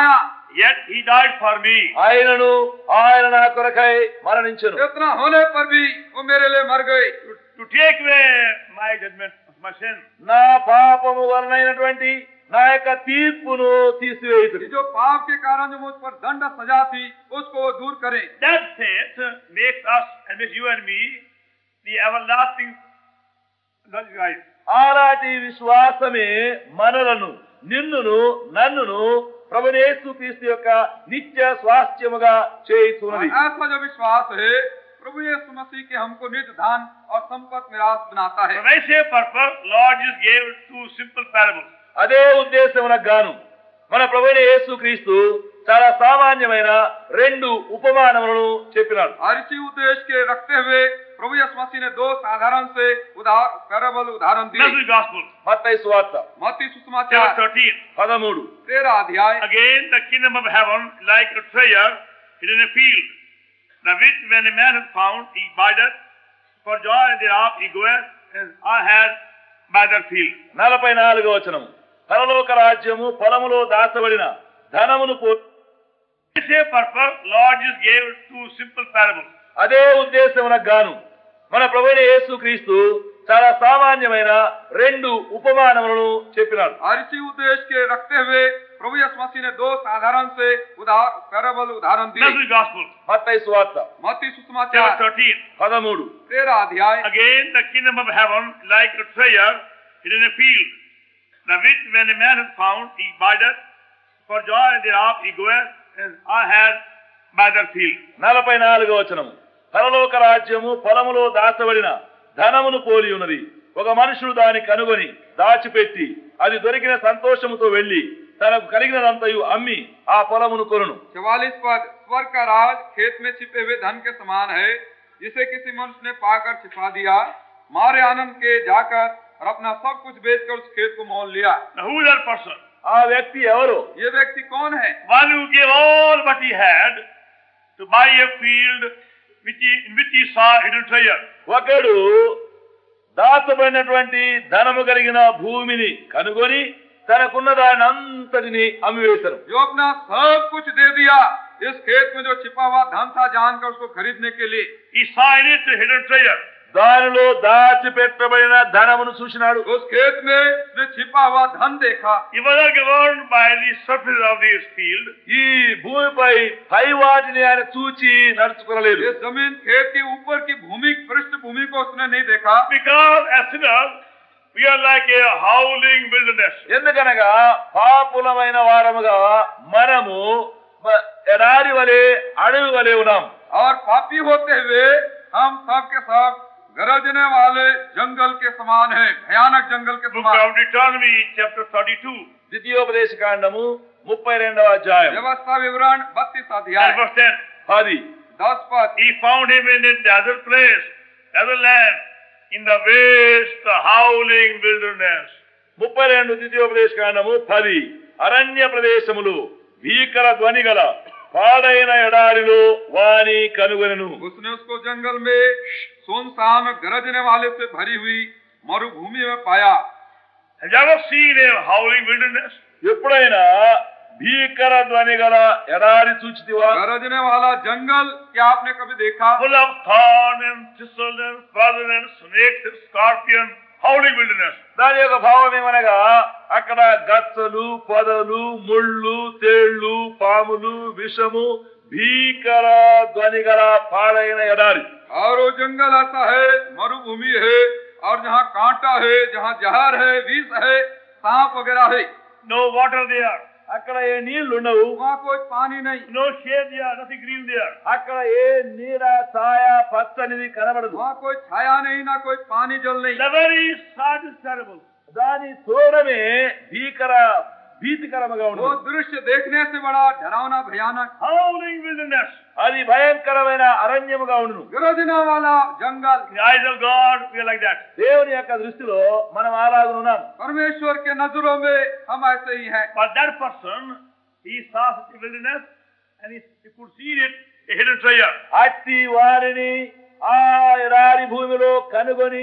yet he died for me.
ఆయనను ఆయన నా కొరకై మరణించెను.
इतना होने पर भी वो मेरे लिए मर गए.
To, to take away my judgment of my sin.
నా పాపము వలనైనటువంటి నా యొక్క తీర్పును తీసివేయుదురు.
जो पाप के कारण जो मुझ पर दंड सजा थी उसको वो दूर करें.
That faith makes us and makes you and me the everlasting life.
అలాంటి విశ్వాసమే మనలను నిన్నును నన్నును ప్రభువైన యేసుక్రీస్తు యొక్క నిత్య స్వాస్థ్యముగా చేయుచున్నది.
ऐसा जो विश्वास है प्रभु यीशु मसीह के हमको नित्य धन और संपत्ति मिरास बनाता है.
For the same purpose, Lord just gave two simple parables.
అదే ఉద్దేశమునకు గాను మన ప్రభువైన యేసుక్రీస్తు చాలా సామాన్యమైన రెండు ఉపమానములను చెప్పినాడు.
और इसी उद्देश्य के रखते हुए प्रभु यीशु मसीह ने दो साधारण से उदाहरण पैराबल उदाहरण दिए.
Matthew Gospel,
మత్తయి సువార్త
मत्ती
chapter
सुसमाचार
thirteen.
పదమూడు.
तेरह अध्याय.
Again, the kingdom of heaven like a treasure hidden in a field, the which when a man hath found, he bideth, for joy thereof he goeth, and I had by that field.
నలభై నాలుగో వచనము. పరలోక రాజ్యము పొలములో దాచబడిన ధనమును పో
For the same purpose, Lord just gave two simple parables.
అదే ఉద్దేశమునకు గాను మన ప్రభువైన యేసుక్రీస్తు చాలా సామాన్యమైన రెండు ఉపమానములను చెప్పినాడు.
और इसी उद्देश्य के रखते हुए प्रभु यीशु मसीह ने दो साधारण से उदाहरण पैराबल उदाहरण दिए.
Matthew Gospel,
మత్తయి సువార్త
मत्ती
chapter
सुसमाचार
thirteen.
పదమూడు.
तेरह अध्याय.
Again, the kingdom of heaven like a treasure hidden in a field, the which when a man hath found, he bideth, for joy thereof he goeth, and I had by that field.
నలభై నాలుగో వచనము. పరలోక రాజ్యము పొలములో దాచబడిన ధనమును పోలి ఉన్నది. ఒక మనుషుడు దాన్ని కనుగొని దాచిపెట్టి అది దొరికిన సంతోషముతో వెళ్లి తనకు కలిగినదంతయు అమ్మి ఆ పొలమును కొనును.
चवालीस पद. स्वर्ग का राज खेत में छिपे हुए धन के समान है, जिसे किसी मनुष्य ने पाकर छिपा दिया, मारे आनंद के जाकर और अपना सब कुछ बेचकर उस खेत को मोल लिया.
Now who is that person?
ఆ వ్యక్తి ఎవరు?
ये व्यक्ति कौन है?
One who gave all what he had to buy a field which he, in which he saw hidden treasure.
ఒకడు దాచబడినటువంటి ధనము కలిగిన భూమిని కనుగొని తనకున్న దాని అంతటిని అమ్మివేశారు.
जो अपना सब कुछ दे दिया इस खेत में जो छिपा हुआ धन था जानकर उसको खरीदने के लिए.
He saw in it a hidden treasure.
దానిలో దాచిపెట్టబడిన ధనమును చూసినాడు.
उस खेत में उसने छिपा हुआ धन देखा.
He was not governed by the surface of this field.
ఈ భూమిపై పై వాటిని ఆయన చూచి నడుచుకోలేదు.
इस जमीन खेत के ऊपर की भूमि पृष्ठभूमि को उसने नहीं देखा.
Because as sinners, we are like a howling wilderness.
ఎందుకనగా పాపులమైన వారముగా మనము మ- ఎడారి వలె అడవి వలె ఉన్నాం.
और पापी होते हुए हम सब के सब गरजने वाले जंगल के समान है, भयानक जंगल के
Book
समान.
of Deuteronomy, chapter thirty-two,
ద్వితీయోపదేశ కాండము ముప్పై రెండవ అధ్యాయం
व्यवस्था विवरण बत्तीस
and
अध्याय.
verse ten.
పది.
दस पद.
He found him in a desert place, desert land, in the waste, the howling wilderness.
ముప్పై రెండు ద్వితీయోపదేశ కాండము పది. అరణ్య ప్రదేశములు భీకర ధ్వని గల పాడైన ఎడారిలో వాని కనుగొనెను.
उसने उसको जंगल में सुनसान गरजने वाले से भरी हुई मरुभूमि में पाया.
Have you ever seen a howling wilderness?
ఎప్పుడైనా భీకర ధ్వని గల ఎడారి చూచితివా?
गरजने वाला जंगल क्या आपने कभी देखा?
Full of thorn and thistle and poison and snakes and scorpion, howling wilderness.
దాని యొక్క భావం ఏమనగా అక్కడ గచ్చలు పొదలు ముళ్ళు తేళ్లు పాములు విషము భీకర ధ్వని గల పాడైన ఎడారి.
और वो जंगल ऐसा है, मरुभूमि है, और जहाँ कांटा है, जहाँ जहर है, विष है, सांप वगैरह है.
No water there.
అక్కడ ఏ నీళ్లు ఉండవు.
वहाँ कोई पानी नहीं.
No shade there, nothing green there.
అక్కడ ఏ నీడ ఛాయ పచ్చనిది కనబడదు.
वहाँ कोई छाया नहीं, ना कोई पानी जल नहीं.
The very sad is terrible.
దాని చూడమే భీకర భీతికరముగా
वो
ఉండదు.
दृश्य देखने से बड़ा डरावना भयानक.
Howling wilderness.
అది భయంకరమైన అరణ్యముగా ఉండును.
गरजना वाला जंगल.
In the eyes of God, we are like that.
దేవుని యొక్క దృష్టిలో మనం అలాగే ఉన్నాం.
परमेश्वर के नजरों में हम ऐसे ही हैं.
But that person, he saw such a wilderness and he, he could see it, a hidden treasure.
అట్టి వారిని ఆ ఎడారి భూమిలో కనుగొని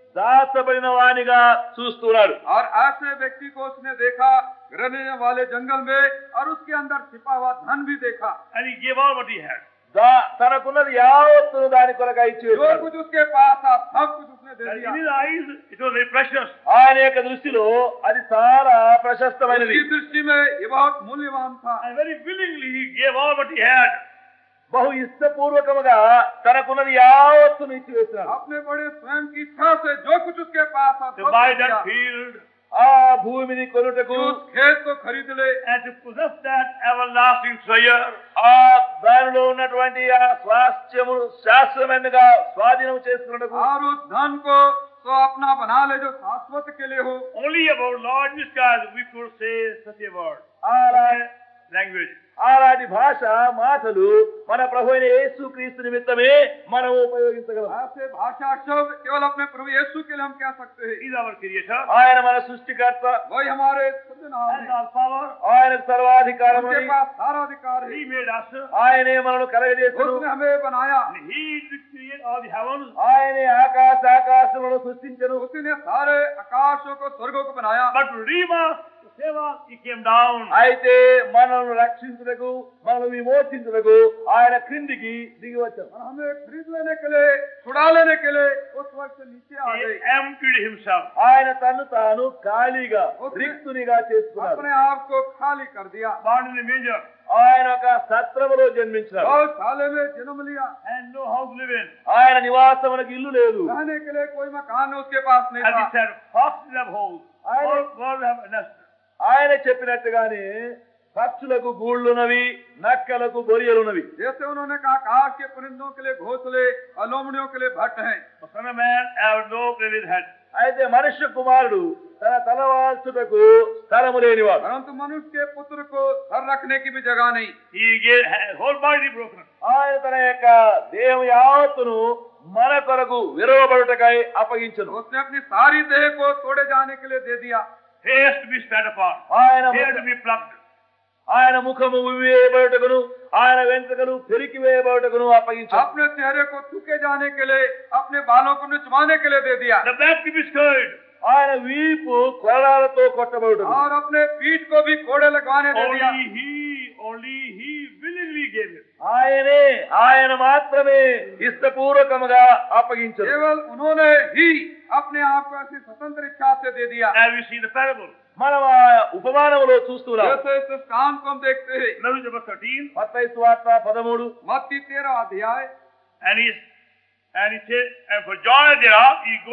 దాచబడిన వానిగా చూస్తున్నాడు.
और ऐसे व्यक्ति को उसने देखा रहने वाले जंगल में और उसके अंदर छिपा हुआ धन भी देखा.
And he gave all what he had.
తనకున్నది యావత్తు దాని కొరకై ఇచ్చి
जो कुछ उसके पास था सब कुछ उसने दे
And
दिया.
in his eyes, it was very precious.
ఆయన యొక్క దృష్టిలో అది చాలా ప్రశస్తమైనది.
उसकी दृष्टि में ये बहुत मूल्यवान था.
And very willingly he gave all what he had.
బహు ఇష్టపూర్వకముగా తనకున్నది యావత్తును ఇచ్చి వేసినాడు.
अपने बड़े स्वयं की इच्छा से जो कुछ उसके पास था
To buy that field,
ఆ భూమిని కొనుటకు,
उस खेत को खरीद ले,
and to possess that everlasting treasure.
ఆ దానిలో ఉన్నటువంటి ఆ స్వాస్థ్యము శాశ్వతమైనగా స్వాధీనం చేసుకున్నటకు,
और उस धन को तो अपना बना ले जो शाश्वत के लिए हो.
Only about Lord Jesus Christ we could say such a word.
అలా-
Language.
అలాంటి భాష మాటలు మన ప్రభు అయిన యేసు క్రీస్తు నిమిత్తమే మనం ఉపయోగించగలం.
ऐसे भाषा शब्द केवल अपने प्रभु यीशु के लिए हम कह सकते हैं.
He is our creator.
ఆయన మన సృష్టికర్త,
वही हमारे सृजनहार
And
है.
our power.
ఆయనకు సర్వాధికారం
उसके
ఉంది.
पास सारा अधिकार है.
He made us.
ఆయనే మనల్ని కలగజేసును.
उसने हमें बनाया.
And he did create all the heavens.
ఆయనే ఆకాశ ఆకాశములను సృష్టించను.
उसने सारे आकाशों को स्वर्गों को बनाया.
But to redeem us, to save us, he came down.
అయితే మనల్ని రక్షించుటకు, మనల్ని విమోచించుటకు ఆయన క్రిందికి దిగి వచ్చాడు.
और हमें खरीद लेने के लिए, छुड़ा लेने के लिए उस वक्त से नीचे आ
He
गए.
emptied himself.
ఆయన తన్ను తాను ఖాళీగా రిక్తునిగా చేసుకున్నాడు.
अपने आप को खाली कर दिया.
Born in a manger.
ఆయన ఒక సత్రములో జన్మించినాడు.
गौशाले में जन्म लिया.
And no house to live in.
ఆయన నివాసమునకు ఇల్లు లేదు.
रहने के लिए कोई मकान उसके पास नहीं
As he
था.
said, foxes have holes.
I-
Birds birds have nests.
ఆయన చెప్పినట్టుగానే పక్షులకు గూళ్ళున్నవి, నక్కలకు బొరియలున్నవి.
जैसे उन्होंने कहा आकाश के परिंदों के लिए घोंसले और लोमड़ियों के लिए भट्ट हैं.
The Son of Man have no place with head.
అయితే మనుష్య కుమారుడు తన తలవాల్చుటకు స్థలము లేనివాడు.
परंतु मनुष्य के पुत्र को सर रखने की भी जगह नहीं.
He gave his whole body broken.
ఆయన తన యొక్క దేహం యావత్తును మన కొరకు విరవబడుటకై అప్పగించును.
उसने अपनी सारी देह को तोड़े जाने के लिए दे दिया.
Hairs to be spat upon.
ఆయన
Hair to
ముఖ-
be plucked.
ఆయన ముఖము ఉమ్మివేయబడుటకును, ఆయన వెంట్రుకలు పెరికి వేయబడుటకును అప్పగించాడు.
अपने चेहरे को थूके जाने के लिए, अपने बालों को निचवाने के लिए दे दिया.
The back to be scourged.
ఆయన వీపు కొరడాలతో కొట్టబడుటకు,
और अपने पीठ को भी कोड़े लगवाने दे दिया.
Only he, only he willingly gave it.
ఆయనే ఆయన మాత్రమే ఇష్టపూర్వకముగా అప్పగించడు.
केवल उन्होंने ही अपने आप को ऐसी स्वतंत्र इच्छा से दे दिया.
As we see the parable.
మనం ఆ ఉపమానములో చూస్తున్నాం.
जैसे इस दृष्टांत को हम देखते हैं.
Matthew chapter thirteen.
మత్తయి సువార్త పదమూడు.
मत्ती तेरह अध्याय.
And he and he said, and for joy thereof, he go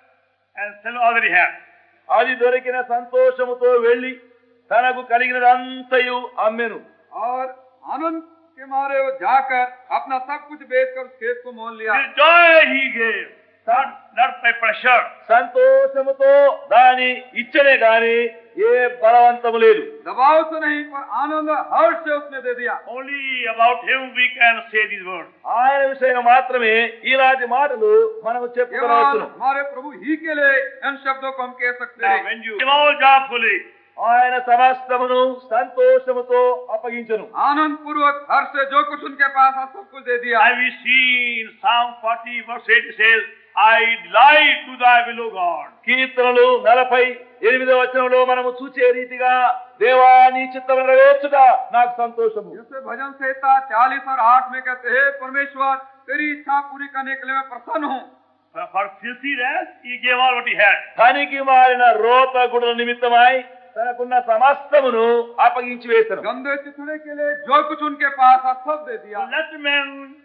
and sell all that he had.
అది దొరికిన సంతోషముతో వెళ్లి తనకు కలిగినదంతయు అమ్మెను.
और आनंद के मारे वो जाकर अपना सब कुछ बेचकर उस खेत को मोल लिया.
With joy he gave, not, not by pressure.
సంతోషముతో దాని ఇచ్చనే గాని ఏ బలవంతము లేదు.
दबाव से नहीं, पर आनंद हर्ष से उसने दे दिया.
Only about him we can say these words.
ఆయన విషయంగా మాత్రమే ఇలాంటి మాటలు మనం
केवल
చెప్పుకోవచ్చు.
हमारे प्रभु ही के लिए इन शब्दों को हम कह सकते
Now
हैं.
when you give all joyfully,
ఆయన సమస్తమును సంతోషముతో అప్పగించును.
आनंद पूर्वक हर्ष से जो कुछ उनके पास था सब कुछ दे दिया.
and we see in Psalm forty verse eight it says, I delight to thy will, O God.
కీర్తనలు నలభై ఎనిమిదవ వచనంలో మనము చూచే రీతిగా దేవా నీ చిత్తము నెరవేర్చుట నాకు సంతోషము.
जैसे भजन संहिता चालीस और आठ में कहते हैं, परमेश्वर तेरी इच्छा पूरी करने के लिए मैं प्रसन्न हूँ.
For, for filthy rest, he gave all what he had.
పనికి మారిన రోత గుడుల నిమిత్తమై తనకున్న సమస్తమును అప్పగించి వేశారు.
गंदे चिथड़े के लिए जो कुछ उनके पास था सब दे दिया.
So let men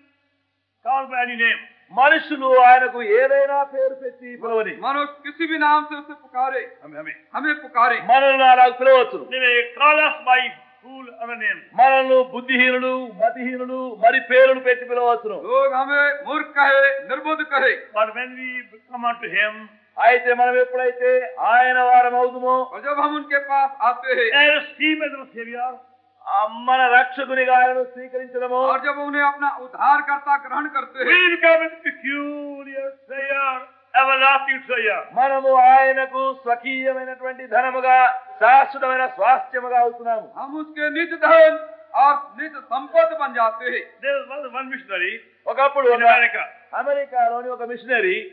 call by any name.
మనుషులు ఆయనకు ఏదైనా పేరు పెట్టి పిలవని,
मनुष्य किसी भी नाम से उसे पुकारे,
हमें हमें
हमें पुकारे.
మనల్ని అలా పిలవచ్చు.
they may call us by fool other names.
మనల్ని బుద్ధిహీనులు, మతిహీనులు, మరి పేర్లు పెట్టి పిలవచ్చును.
लोग हमें मूर्ख कहे, निर्बुद्ध कहे.
But when we come unto him,
అయితే మనం ఎప్పుడైతే ఆయన వారం అవుదుమో,
और जब हम उनके पास आते हैं
and receive as our Savior,
ఆ మన రక్షకునిగా ఆయనను స్వీకరించడము,
और जब उन्हें अपना उद्धारकर्ता ग्रहण करते
we
हैं,
become a peculiar treasure, everlasting treasure.
మనము ఆయనకు స్వకీయమైనటువంటి ధనముగా, శాశ్వతమైన స్వాస్థ్యముగా అవుతున్నాము.
हम उसके निज धन और निज संपत्ति बन जाते हैं.
There was one missionary
ఒకప్పుడు
in
ఒక
America.
అమెరికాలోని ఒక మిషనరీ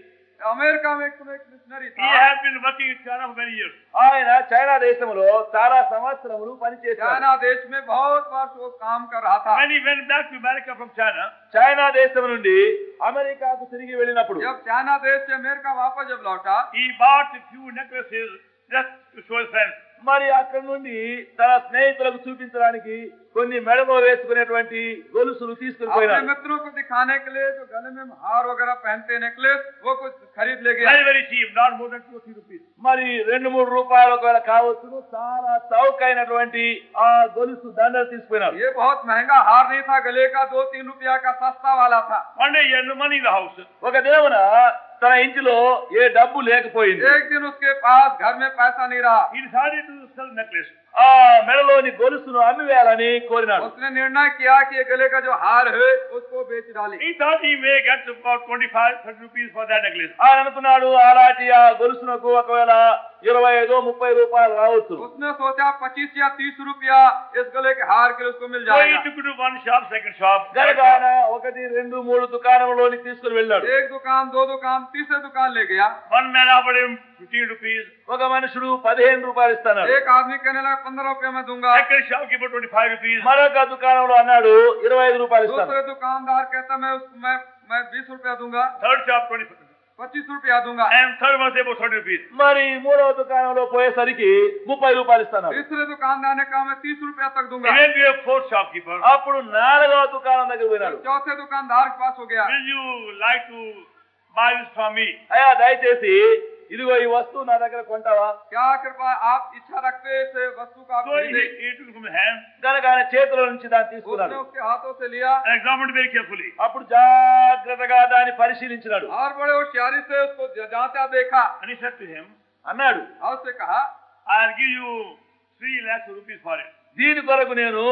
अमेरिका में एक मिशनरी
He
था।
has been working in China for many years.
ఆయన చైనా దేశంలో చాలా సంవత్సరములు పనిచేశారు.
चाइना देश में बहुत वर्ष वो काम कर रहा था।
When he went back to America from China,
China దేశం నుండి అమెరికాకు తిరిగి వెళ్ళినప్పుడు
जब चाइना देश से अमेरिका वापस जब लौटा,
he bought a few necklaces just to show his friends.
మరి అక్కడ నుండి తన స్నేహితులకు చూపించడానికి కొన్ని మెడలో వేసుకునేటువంటి గొలుసులు తీసుకుని
अपने
పోయినాడు.
मित्रों को दिखाने के लिए जो गले में हार वगैरह पहनते नेकलेस, वो कुछ खरीद ले गया।
Very, very cheap, not more than two or three rupees.
మరి రెండు మూడు రూపాయలు ఒకవేళ కావచ్చును, చాలా చౌకైనటువంటి ఆ గొలుసు దండలు తీసుకుపోయినాడు.
ये बहुत महंगा हार नहीं था, गले का दो तीन रुपया का सस्ता वाला था।
One day he had no money in the house.
ఒక దినమున తన ఇంటిలో ఏ డబ్బు లేకపోయింది.
एक दिन उसके पास घर में पैसा नहीं रहा।
He decided to sell necklace.
ఆ మెడలోని గొలుసును అమ్మివేయాలని కోరినాడు.
उसने निर्णय किया कि ये गले का जो हार है उसको बेच डाले।
He thought he may get about twenty-five, thirty rupees for that necklace.
ఆయన అనుకున్నాడు అలాంటి ఆ గొలుసునకు ఒకవేళ ఇరవై ఐదో ముప్పై రూపాయలు రావచ్చు.
उसने सोचा पच्चीस या तीस रुपया इस गले के हार के लिए उसको मिल
So he
जाएगा।
took it to one shop, second shop.
గనక ఆయన ఒకటి రెండు మూడు దుకాణంలోనికి తీసుకుని వెళ్ళాడు.
एक दुकान, दो दुकान, तीसरे दुकान ले गया।
One man offered him fifteen rupees.
ఒక మనుషుడు పదిహేను రూపాయలు ఇస్తాడు.
एक आदमी कहने लगा पंद्रह रुपया मैं दूंगा।
Second shopkeeper twenty-five rupees.
మరొక దుకాణంలో అన్నాడు ఇరవై ఐదు రూపాయలు ఇస్తాను.
दूसरे दुकानदार कहता मैं उस- मैं मैं बीस रुपया दूंगा,
Third shop twenty-five.
पच्चीस रुपया दूंगा।
And third one say about thirty rupees.
మరి మూడవ దుకాణంలో పోయేసరికి ముప్పై రూపాయలు ఇస్తాను.
तीसरे दुकानदार ने कहा मैं तीस रुपया तक दूंगा।
He went to a fourth shopkeeper.
అప్పుడు నాలుగవ దుకాణం దగ్గర పోయినాడు.
चौथे दुकानदार के पास हो गया।
Will you like to buy this from me?
అయ్యా దయచేసి ఇదిగో ఈ వస్తువు నా దగ్గర కొంటావా?
क्या कृपा आप इच्छा रखते हैं इस वस्तु का आप
So he,
खरीदें।
he took it from his hand
కనుక ఆయన చేతిలో నుంచి దాన్ని
उसने
తీసుకున్నాడు.
उसके हाथों से लिया
and examined it very carefully.
అప్పుడు జాగ్రత్తగా దాన్ని పరిశీలించినాడు.
और बड़े होशियारी से उसको जांचा देखा
And he said to him,
అన్నాడు
और उससे कहा
I'll give you three lakhs rupees for it.
దీని కొరకు నేను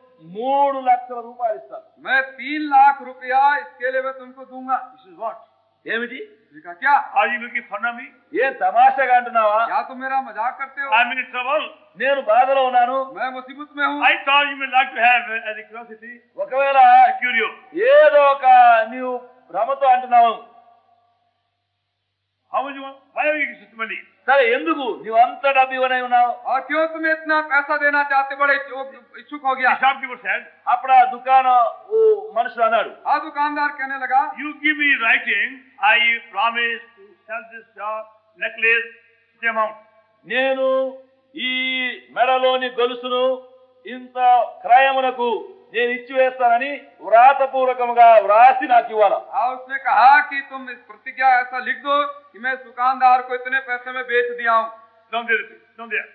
మూడు లక్షల రూపాయలు ఇస్తాను.
मैं तीन लाख रुपया इसके लिए मैं तुमको दूंगा।
This is what?
ఏమిటి?
उसने कहा क्या
Are you making fun of me?
ఏం తమాషాగా అంటున్నావా?
क्या तुम मेरा मजाक करते हो?
I'm in trouble.
నేను బాధలో ఉన్నాను.
मैं मुसीबत में हूँ।
I thought you may like to have uh, as a curiosity,
ఒకవేళ
a curio.
ఏదో ఒక నీవు భ్రమతో అంటున్నావు.
How much you want? Why are you giving such money?
సరే ఎందుకు నీవు అంత డబ్బు ఇవ్వనై ఉన్నావు?
और क्यों तुम इतना पैसा देना चाहते? बड़े इच्छुक हो गया।
The shopkeeper said,
అప్పుడు ఆ దుకాణ ఓ మనుషుడు అన్నాడు
आ दुकानदार कहने लगा
you give me writing, I promise to sell this shop necklace the amount.
నేను ఈ మెడలోని గొలుసును ఇంత క్రయమునకు నేను ఇచ్చి వేస్తానని వ్రాతపూర్వకముగా వ్రాసి నాకు ఇవ్వాలా.
और उसने कहा कि तुम इस प्रतिज्ञा ऐसा लिख दो कि मैं इस दुकानदार को इतने पैसे में बेच दिया हूँ।
Don't there, don't there.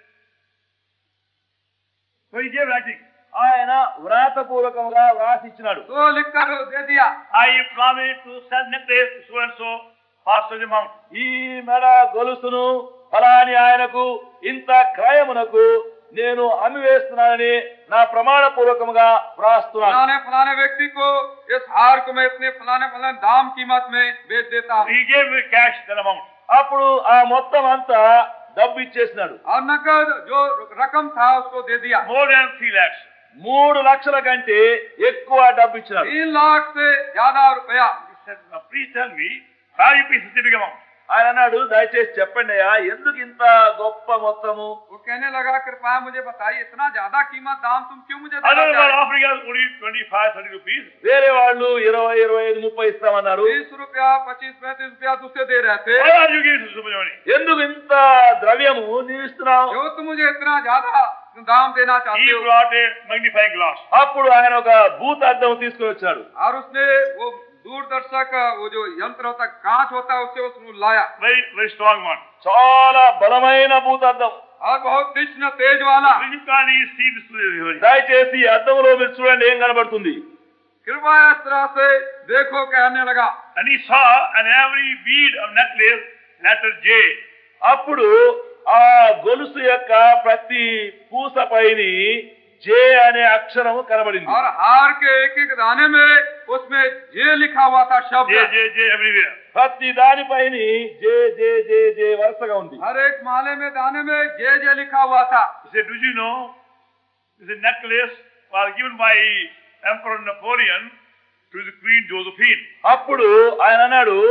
So he gave writing.
ఆయన వ్రాతపూర్వకముగా వ్రాసి ఇచ్చినాడు.
तो लिख कर दे दिया।
I promise to sell necklace to so and so for such amount.
ఈ మెడ గొలుసును ఫలాని ఆయనకు ఇంత క్రయమునకు నేను అమ్మివేస్తున్నానని నా ప్రమాణ పూర్వకముగా వ్రాస్తున్నాను.
फलाने फलाने व्यक्ति को इस हार को मैं इतने फलाने फलाने दाम कीमत में बेच देता हूँ।
He gave me cash that amount.
అప్పుడు ఆ మొత్తం అంతా డబ్బు ఇచ్చేసినాడు.
और नकद जो रकम था उसको दे दिया।
More than three lakhs.
మూడు లక్షల కంటే ఎక్కువ డబ్బు ఇచ్చినాడు.
तीन लाख से ज्यादा रुपया।
He said, now please tell me, why you pay such a big amount?
ఆయన అన్నాడు దయచేసి చెప్పండి అయ్యా ఎందుకు ఇంత గొప్ప మొత్తము?
वो कहने लगा कृपया मुझे बताइए इतना ज्यादा कीमत दाम तुम क्यों मुझे देना
Others were
चाहते?
offering us only twenty-five, thirty rupees.
వేరే వాళ్ళు ఇరవై ఇరవై ఐదు ముప్పై ఇస్తామన్నారు.
बीस रुपया पच्चीस पैंतीस रुपया दूसरे दे रहे थे।
Why are you giving so much money?
ఎందుకు ఇంత ద్రవ్యము నీవు ఇస్తున్నావు?
जो तुम मुझे इतना ज्यादा दाम देना
He
चाहते हो।
brought a magnifying glass.
అప్పుడు ఆయన ఒక భూత అద్దం తీసుకుని వచ్చాడు.
और उसने वो दूरदर्शक वो जो यंत्र होता कांच होता है उससे उसको लाया।
Very, very strong one.
చాలా బలమైన భూత అద్దం.
और बहुत तीक्ष्ण तेज वाला।
You can't even see this clearly.
దయచేసి ఈ అద్దంలో మీరు చూడండి ఏం కనబడుతుంది.
कृपया इस तरह से देखो कहने लगा।
And he saw an every bead of necklace, letter J.
అప్పుడు ఆ గొలుసు యొక్క ప్రతి పూస పైని జే అనే అక్షరము కనబడింది.
और हार के एक एक दाने में उसमें जे लिखा हुआ था शब्द।
J, J, J everywhere.
ప్రతి దానిపైని జే జే జే జే వరుసగా ఉంది.
हर एक माले में दाने में जे जे लिखा हुआ था।
He said, do you know, this necklace was given by Emperor Napoleon to the Queen Josephine.
అప్పుడు ఆయన అన్నాడు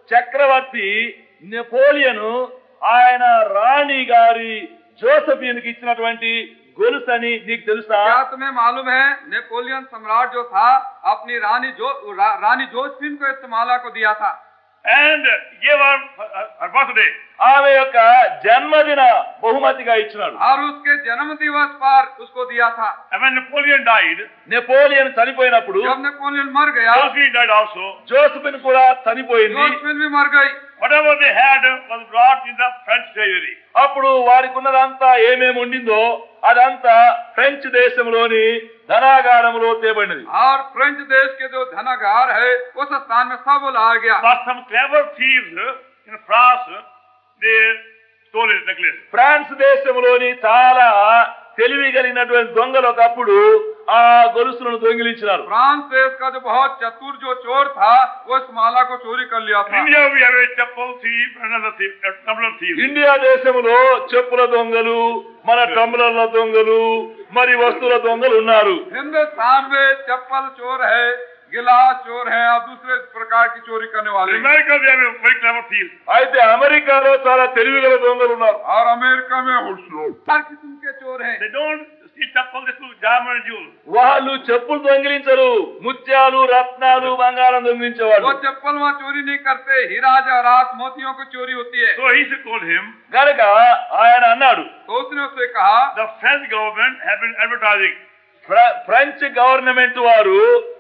చక్రవర్తి నెపోలియన్ ఆయన రాణి గారి జోసెఫిన్కి ఇచ్చినటువంటి గొలుసని నీకు తెలుసా?
क्या तुम्हें मालूम है नेपोलियन सम्राट जो था अपनी रानी जो रा, रानी जोसेफिन को इस माला को दिया था
and gave her her birthday.
ఆమె యొక్క జన్మదిన బహుమతిగా ఇచ్చినాడు.
और उसके जन्म दिवस पर उसको दिया था.
And when Napoleon died,
Napoleon చనిపోయినప్పుడు
जब नेपोलियन मर गया,
Josephine died also.
జోసెఫిన్ కూడా చనిపోయింది.
जोसेफिन भी मर गई.
Whatever they had was brought in the French treasury.
అప్పుడు వారికి ఉన్నదంతా ఏమేమి ఉండిందో అదంతా ఫ్రెంచ్ దేశంలోని ధనాగారంలో తేబడినది.
और फ्रेंच देश के जो धनागार है उस स्थान में सब लाया गया.
But some clever thieves in France, they stole his necklace.
France దేశంలోని చాలా తెలివి కలిగినటువంటి దొంగలు ఒకప్పుడు ఆ గొలుసులను దొంగిలించినారు.
फ्रांस देश का जो बहुत चतुर जो चोर था वो इस माला को चोरी कर लिया था.
India we have a chapel thief, another thief, a tumbler thief.
India దేశంలో చెప్పుల దొంగలు, మన టంబ్లర్ల దొంగలు, మరి వస్తువుల దొంగలు ఉన్నారు.
हिंदुस्तान में चप्पल चोर है, गिलास चोर है और दूसरे प्रकार की चोरी करने वाले.
In America they have a very clever thief.
అయితే అమెరికాలో చాలా తెలివిగల దొంగలు ఉన్నారు.
और अमेरिका में हर किस्म के चोर हैं.
They don't steal chapel, they steal diamond and jewels.
వాళ్ళు చెప్పులు దొంగిలించరు, ముత్యాలు, రత్నాలు, బంగారం దొంగిలించేవాళ్ళు.
वो चप्पल वहाँ चोरी नहीं करते, हीरा जवाहरात मोतियों की चोरी होती है.
So he told him,
కనుక ఆయన అన్నాడు,
तो उसने उससे कहा
the French government have been advertising.
ఫ్ర- ఫ్రెంచ్ గవర్నమెంట్ వారు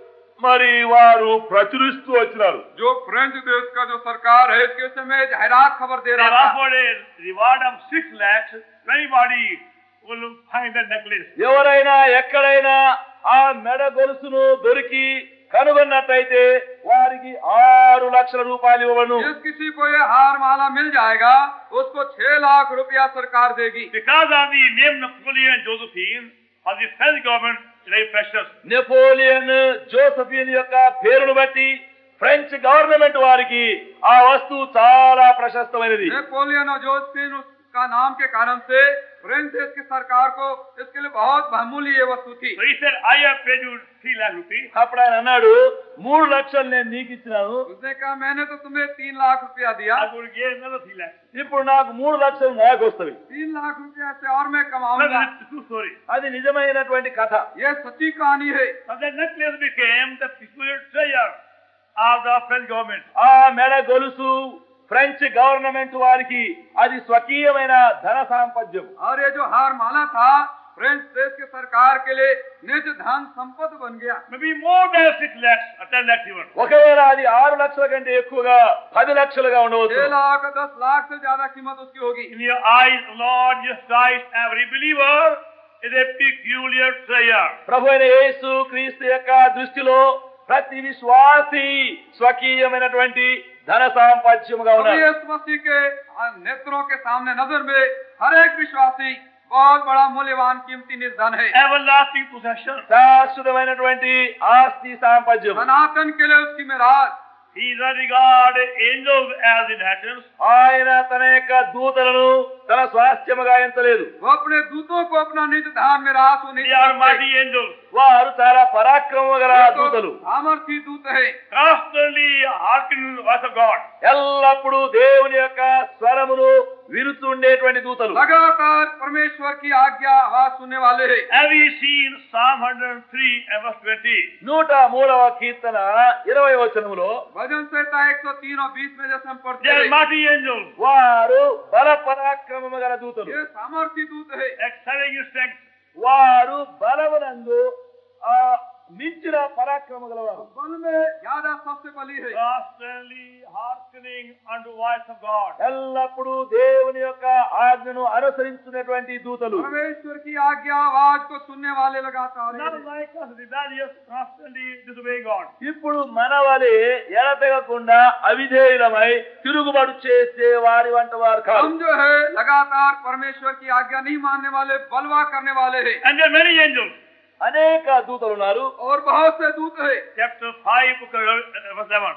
మరి వారు ప్రచురిస్తూ వచ్చినారు.
जो फ्रेंच देश का जो सरकार है इसके समय जाहिरात खबर दे
They
रहा
have
था.
offered a reward of six lakhs. Anybody will find that necklace.
ఎవరైనా ఎక్కడైనా ఆ మెడ గొలుసును దొరికి కనుగొన్నట్టయితే వారికి ఆరు లక్షల రూపాయలు ఇవ్వను.
जिस किसी को ये हार माला मिल जाएगा उसको छह लाख रुपया सरकार देगी.
Because of the name Napoleon and Josephine, for the French government is very precious.
Napoleon, Josephine యొక్క పేరును బట్టి ఫ్రెంచ్ గవర్నమెంట్ వారికి ఆ వస్తువు చాలా ప్రశస్తమైనది.
नेपोलियन और जोसेफिन उसका नाम के कारण से फ्रेंच देश की सरकार को इसके लिए बहुत बहुमूल्य ये वस्तु थी.
So he said, I have paid you three lakh rupees.
అప్పుడు ఆయన అన్నాడు, మూడు లక్షలు నేను నీకు ఇచ్చినాను,
उसने कहा मैंने तो तुम्हें तीन लाख रुपया दिया,
I will give another three lakhs.
ఇప్పుడు నాకు మూడు లక్షలు నాకు వస్తవి.
तीन लाख रुपया से और मैं
No,
कमाऊंगा.
this is true story.
అది నిజమైనటువంటి కథ.
ये सच्ची कहानी है.
So that necklace became the peculiar treasure of the French government.
ఆ మెడ గొలుసు ఫ్రెంచ్ గవర్నమెంట్ వారికి అది స్వకీయమైన ధన సాంపద్యం.
और ये जो हार माला था फ्रेंच देश के सरकार के लिए निज धन संपत्ति बन गया.
Maybe more than six lakhs or ten lakhs even.
ఒకవేళ అది ఆరు లక్షల కంటే ఎక్కువగా పది లక్షలుగా ఉండవచ్చు.
छह लाख दस लाख से ज्यादा कीमत उसकी होगी.
In your eyes, Lord Jesus Christ, every believer is a peculiar treasure.
ప్రభు అయిన యేసు క్రీస్తు యొక్క దృష్టిలో ప్రతి విశ్వాసి స్వకీయమైనటువంటి ధన సాంపత్యముగా
प्रभु
ఉన్నారు.
यीशु मसीह के नेत्रों के सामने नजर में हर एक विश्वासी बहुत बड़ा मूल्यवान कीमती निज धन है.
Everlasting possession.
శాశ్వతమైనటువంటి ఆస్తి సాంపత్యం.
सनातन के लिए उसकी Miraj.
He does regard angels as inheritance.
ఆయన తన యొక్క దూతలను తన స్వాస్థ్యముగా ఎంచలేదు.
वो अपने दूतों को अपना निज धन मिराज वो नहीं
They are
समझते.
mighty angels.
వారు చాలా పరాక్రమము గల
ये तो
దూతలు.
सामर्थी दूत है.
Constantly hearkening to the voice of God.
ఎల్లప్పుడూ దేవుని యొక్క స్వరమును వినుతుండేటువంటి దూతలు.
लगातार परमेश्वर की आज्ञा आवाज सुनने वाले हैं.
Have we seen Psalm one hundred three and verse twenty?
నూట మూడవ కీర్తన ఇరవై వచనములో
भजन संहिता एक सौ तीन और बीस में जैसे हम पढ़ते
They are
हैं,
mighty angels,
వారు బల పరాక్రమము గల దూతలు.
ये सामर्थी दूत है.
excelling in strength.
వారు బలమునందు ఆ మించిన పరాక్రమము గలవారు.
बल में ज्यादा सबसे बली है.
Constantly hearkening unto the voice of God.
ఎల్లప్పుడూ దేవుని యొక్క ఆజ్ఞను అనుసరించున్నటువంటి దూతలు.
परमेश्वर की आज्ञा आवाज को सुनने वाले लगातार
Not
हैं.
like us, rebellious, constantly disobeying God.
ఇప్పుడు మన వలె ఎడతెగకుండా అవిధేయులమై తిరుగుబాటు చేసే వారి వంట వారు
हम
కాదు.
जो है लगातार परमेश्वर की आज्ञा नहीं मानने वाले, बलवा करने वाले हैं.
And there are many angels.
అనేక దూతలు ఉన్నారు.
और बहुत से दूत है.
Chapter five, book of Rev- verse seven.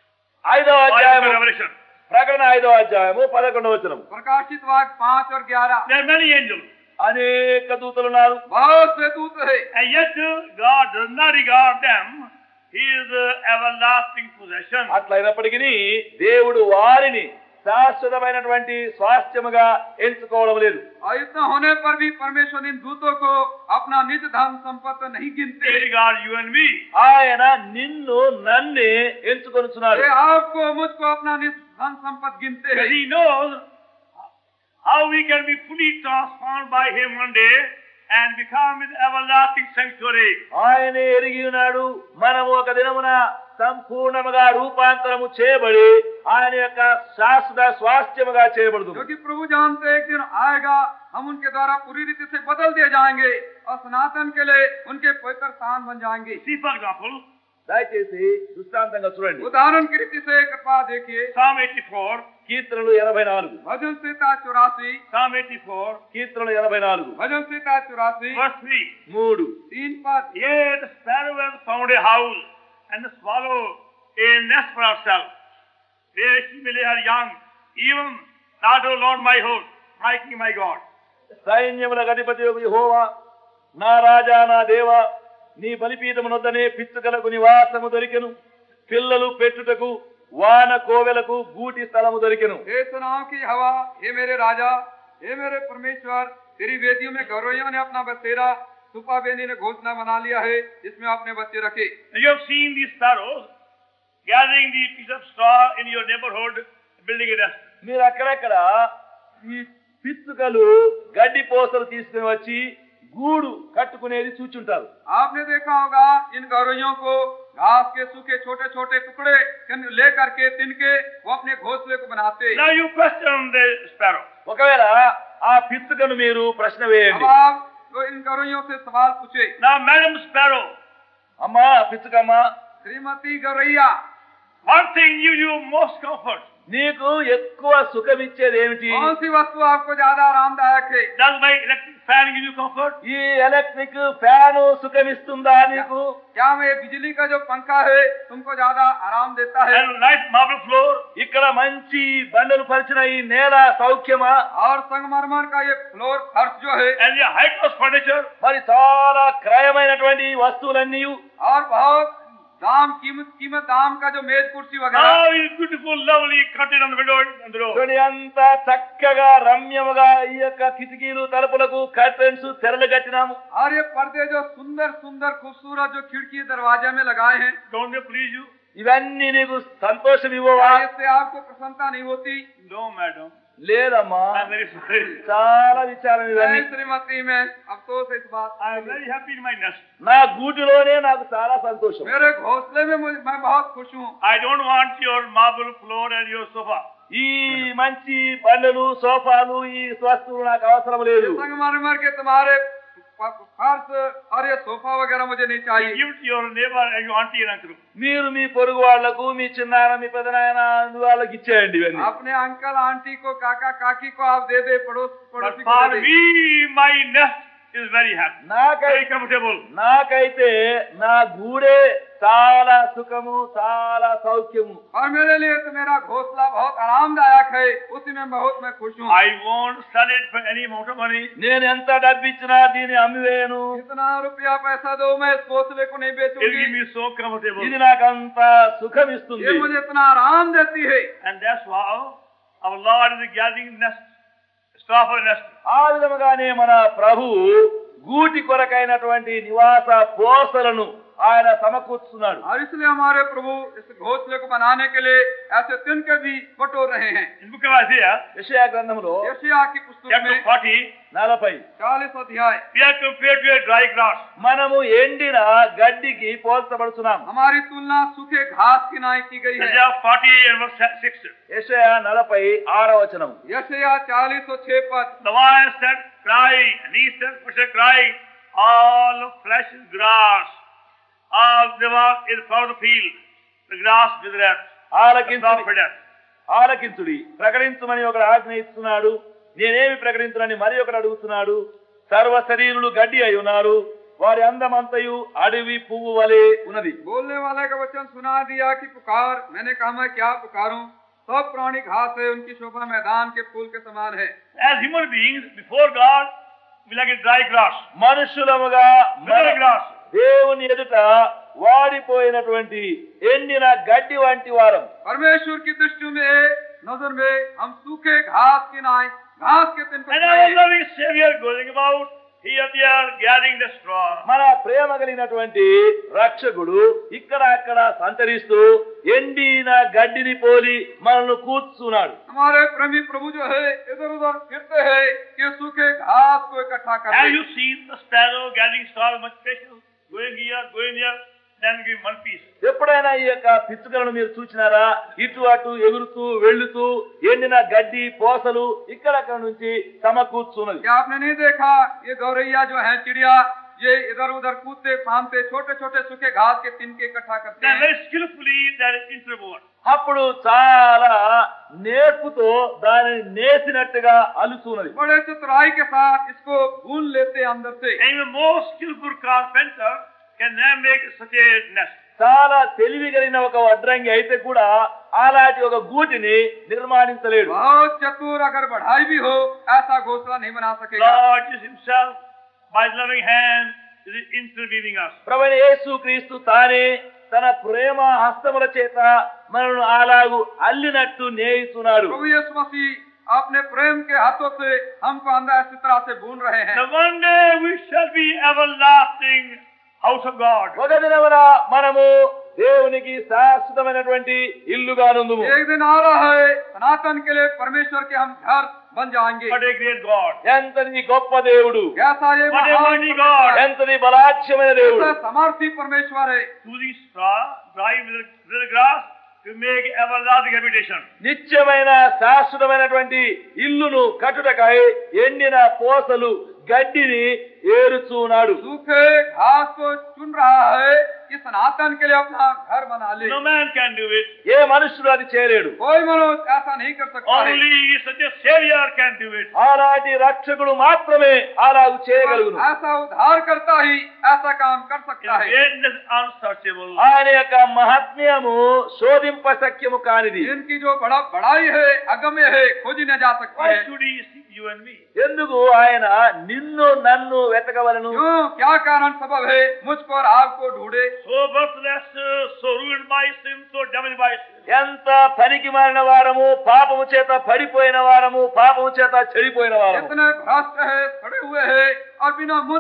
ఐదవ
Five, book
అధ్యాయము
of Revelation.
ప్రకటన ఐదవ అధ్యాయము పదకొండవ వచనం.
प्रकाशित वाक्य पांच और ग्यारह.
There are many angels.
అనేక దూతలు ఉన్నారు.
बहुत से दूत है.
And yet uh, God does not regard them. his uh, everlasting possession.
అట్లయినప్పటికీ దేవుడు వారిని శాశ్వతమైనటువంటి స్వాస్థ్యముగా ఎంచుకోవడం లేదు.
और इतना होने पर भी परमेश्वर इन दूतों को अपना निज धन संपत्ति नहीं गिनते.
He regards you and me.
ఆయన నిన్ను నన్నే ఎంచుకొనుచున్నాడు.
ये आपको मुझको अपना निज धन संपत्ति गिनते हैं.
Because he knows how we can be fully transformed by him one day and become his everlasting sanctuary.
ఆయనే ఎరిగి ఉన్నాడు మనము ఒక దినమున సంపూర్ణముగా రూపాంతరము చేయబడి ఆయన యొక్క శాశ్వత స్వాస్థ్యముగా చేయబడదు.
क्योंकि प्रभु जानते हैं एक दिन आएगा हम उनके द्वारा पूरी रीति से बदल दिए जाएंगे और सनातन के लिए उनके पवित्र स्थान बन जाएंगे.
See, for example,
దయచేసి దృష్టాంతంగా చూడండి.
उदाहरण की रीति से कृपा देखिए.
Psalm eighty-four,
కీర్తనలు ఎనభై నాలుగు,
भजन संहिता चौरासी,
Psalm eighty-four,
కీర్తనలు ఎనభై నాలుగు
भजन संहिता चौरासी,
verse three.
మూడు.
तीन पद.
Yea, the sparrow has found a house, and the swallow a nest for herself, where she may lay her young, even thou, O Lord, my host, my King, my God.
సైన్యముల అధిపతి యెహోవా, నా రాజా, నా దేవా, నీ బలిపీఠము నొద్దనే పిచ్చుకలకు నివాసము దొరికెను, పిల్లలు పెట్టుటకు వాన కోవెలకు గూటి స్థలము దొరికెను.
हे सेनाओं की हवा, हे मेरे राजा, हे मेरे परमेश्वर, तेरी वेदियों में गौरवैयों ने अपना बसेरा, सुपा बेनी ने घोषणा बना लिया है जिसमें आपने बच्चे रखे.
And you have seen these sparrows gathering the piece of straw in your neighborhood, building a nest.
మీరు అక్కడక్కడ ఈ పిచ్చుకలు గడ్డి పోసలు తీసుకుని వచ్చి గూడు కట్టుకునేది చూచుంటారు.
आपने देखा होगा इन गौरवैयों को घास के सूखे छोटे छोटे टुकड़े ले करके तिनके वो अपने घोंसले को बनाते.
Now you question the sparrow.
ఒకవేళ ఆ పిచ్చుకను మీరు ప్రశ్న
अब
వేయండి.
आप तो इन गौरवैयों से सवाल पूछे.
Now, Madam Sparrow,
అమ్మా పిచ్చుకమ్మా,
श्रीमती गौरैया,
one thing gives you most comfort.
నీకు ఎక్కువ సుఖమిచ్చేది ఏమిటి?
कौन सी वस्तु आपको ज्यादा आरामदायक है?
Does my electric fan give you comfort?
ఈ ఎలక్ట్రిక్ ఫ్యాను సుఖమిస్తుందా నీకు?
क्या मैं बिजली का जो पंखा है तुमको ज्यादा आराम देता है?
And nice marble floor?
ఇక్కడ మంచి బండలు పరిచిన ఈ నేల సౌఖ్యమా?
और संगमरमर का ये फ्लोर फर्श जो है
And your high class furniture?
మరి చాలా క్రయమైనటువంటి వస్తువులన్నీ
और बहुत दाम कीमत कीमत दाम का जो मेज कुर्सी वगैरह.
Oh, it's beautiful, lovely curtain on the window and the door.
చూడండి ఎంత చక్కగా రమ్యముగా ఈ యొక్క కిటికీలు తలుపులకు కర్టెన్స్ తెరలు కట్టినాము.
और ये पर्दे जो सुंदर सुंदर खूबसूरत जो खिड़की दरवाजे में लगाए हैं,
Don't they please you?
ఇవన్నీ నీకు సంతోషం ఇవ్వవా?
क्या इससे आपको प्रसन्नता नहीं होती?
No, madam.
లేదమ్మా,
I'm very sorry.
చాలా విచారం ఇవన్నీ.
नहीं श्रीमती में अफसोस है इस बात.
I am very happy in my nest.
నా గూటిలోనే నాకు చాలా సంతోషం.
मेरे घोंसले में मुझे मैं बहुत खुश हूँ.
I don't want your marble floor and your sofa.
ఈ మంచి బండలు సోఫాలు ఈ వస్తువులు నాకు అవసరం లేదు.
संगमरमर के तुम्हारे फर्श और ये सोफा वगैरह मुझे नहीं चाहिए.
Give it to your neighbor and your auntie and uncle.
మీరు మీ పొరుగు వాళ్లకు, మీ చిన్నాన్న, మీ పెదనాయన వాళ్ళకి ఇచ్చేయండి ఇవన్నీ.
अपने अंकल आंटी को, काका काकी को आप दे दे, पड़ोस
But
पड़ोसी को
for
they they.
me, my nest is very happy.
నాకై
Very comfortable.
నాకైతే నా గూడే చాలా సుఖము, చాలా సౌఖ్యము.
और मेरे लिए तो मेरा घोंसला बहुत आरामदायक है, उसी में बहुत मैं खुश हूँ.
I won't sell it for any amount of money.
నేను ఎంత డబ్బిచ్చినా దీన్ని అమ్మివేయను.
कितना रुपया पैसा दो मैं इस घोंसले को नहीं
It will
बेचूंगी.
give me so comfortable.
ఇది నాకంత సుఖం ఇస్తుంది.
ये मुझे इतना आराम देती है.
And that's how our Lord is gathering nest, straw for nest.
ఆ విధముగానే మన ప్రభు గూటి కొరకైనటువంటి నివాస పోసలను ఆయన సమకూర్చున్నాడు.
और इसलिए हमारे प्रभु इस घोंसले को बनाने के लिए ऐसे तिनके भी बटोर रहे हैं.
In book of Isaiah,
యెషయా గ్రంథంలో
यशायाह की पुस्तक
chapter
में
forty,
నలభై
चालीस अध्याय
we are compared to a dry grass.
మనము ఎండిన గడ్డికి పోల్చబడుతున్నాం.
हमारी तुलना सूखे घास की नाई की गई है.
Isaiah forty and verse six.
యెషయా నలభై ఆరో వచనం.
यशायाह चालीस और छह पद.
The one said, cry, and he said, push a cry, all flesh is grass, all the work is for the field, the grass withereth, the
ఆలకించుడి,
flower fadeth.
ఆలకించుడి, ప్రకటించమని ఒకడు ఆజ్ఞ ఇస్తున్నాడు, నేనేమి ప్రకటించునని మరి ఒకడు అడుగుతున్నాడు. సర్వ శరీరులు గడ్డి అయి ఉన్నారు, వారి అందమంతయు అడవి పువ్వు వలె ఉన్నది.
बोलने वाले का वचन सुना दिया कि पुकार. मैंने कहा मैं क्या पुकारूं? सब प्राणी घास है, उनकी शोभा मैदान के फूल के समान है.
As human beings, before God, we like a dry grass,
మనుషులముగా
withered grass.
దేవుని ఎదుట వాడిపోయినటువంటి ఎండిన గడ్డి వంటి వారం.
परमेश्वर की दृष्टि में नजर में हम सूखे घास की नाई घास के तिन
And our loving Savior going about, here they are gathering the straw.
మన ప్రేమ కలిగినటువంటి రక్షకుడు ఇక్కడ అక్కడ సంచరిస్తూ ఎండిన గడ్డిని పోలి మనల్ని కూర్చున్నాడు.
हमारे प्रेमी प्रभु जो है इधर उधर फिरते हैं कि सूखे घास को इकट्ठा
Have
करते.
you seen the sparrow gathering straw, much patience, going here, going there, then give one piece?
ఎప్పుడైనా ఈ యొక్క పిచ్చుకలను మీరు చూసినారా? ఇటు అటు ఎగురుతూ వెళ్లుతూ ఎండిన గడ్డి పోసలు ఇక్కడక్కడ నుంచి సమకూర్చున్నది.
क्या आपने नहीं देखा ये गौरैया जो है चिड़िया ये इधर उधर कूदते फांदते छोटे छोटे सूखे घास के तिनके इकट्ठा करते
Then
हैं.
very skillfully that is interwoven.
అప్పుడు చాలా నేర్పుతో దానిని నేసినట్టుగా అలుసున్నది.
बड़े चतुराई के साथ इसको भून लेते अंदर से.
And even more skillful carpenter can never make such a nest.
చాలా తెలివి కలిగిన ఒక వడ్రంగి అయితే కూడా అలాంటి ఒక గూటిని నిర్మాణించలేడు.
बहुत चतुर अगर बढ़ाई भी हो ऐसा घोंसला नहीं बना सकेगा.
Lord is himself by his loving hand is interweaving us.
ప్రభువైన యేసుక్రీస్తు తానే తన ప్రేమ హస్తముల చేత మనల్ని అలాగు అల్లినట్టు నేయిస్తున్నాడు.
प्रभु यीशु मसीह अपने प्रेम के हाथों से हमको अंदर इस तरह से भून रहे हैं.
The one day we shall be everlasting house of God.
ఒక దినమున మనము దేవునికి శాశ్వతమైనటువంటి ఇల్లుగా నుందుము.
एक दिन आ रहा है सनातन के लिए परमेश्वर के हम घर बन जाएंगे.
What a great God.
ఎంతటి గొప్ప దేవుడు,
कैसा ये
What a
महान
mighty God.
ఎంతటి బలాఢ్యమైన దేవుడు.
कैसा समर्थी परमेश्वर है.
Choosing straw, dry with the grass to make everlasting habitation.
నిత్యమైన శాశ్వతమైనటువంటి ఇల్లును కట్టుటకై ఎండిన పోసలు గడ్డిని ఏరుచున్నాడు.
सूखे घास को चुन रहा है कि सनातन के लिए अपना घर बना ले.
No man can do it.
ఏ మనుషుడు అది చేయలేడు.
कोई मनुष्य ऐसा नहीं कर सकता है.
Only such a Savior can do it.
అలాంటి రక్షకుడు మాత్రమే అలాగు చేయగలుగును.
ऐसा उद्धार करता ही ऐसा काम कर
His
सकता है.
greatness unsearchable.
ఆయన యొక్క మహాత్మ్యము శోధింప శక్యము కానిది.
इनकी जो बड़ा बड़ाई है अगम्य है खोजी न जा सकती
Why
है.
should he seek you and me?
ఎందుకు ఆయన నిన్ను నన్ను వెతకవలను?
क्यों क्या कारण सबब है मुझको और आपको ढूंढे.
So worthless, so ruined by sin, so damaged by sin.
ఎంత పనికి మారిన వారము, పాపము చేత పడిపోయిన వారము, పాపము చేత చెడిపోయిన వారము.
इतने भ्रष्ट है सड़े हुए है और बिना मुझ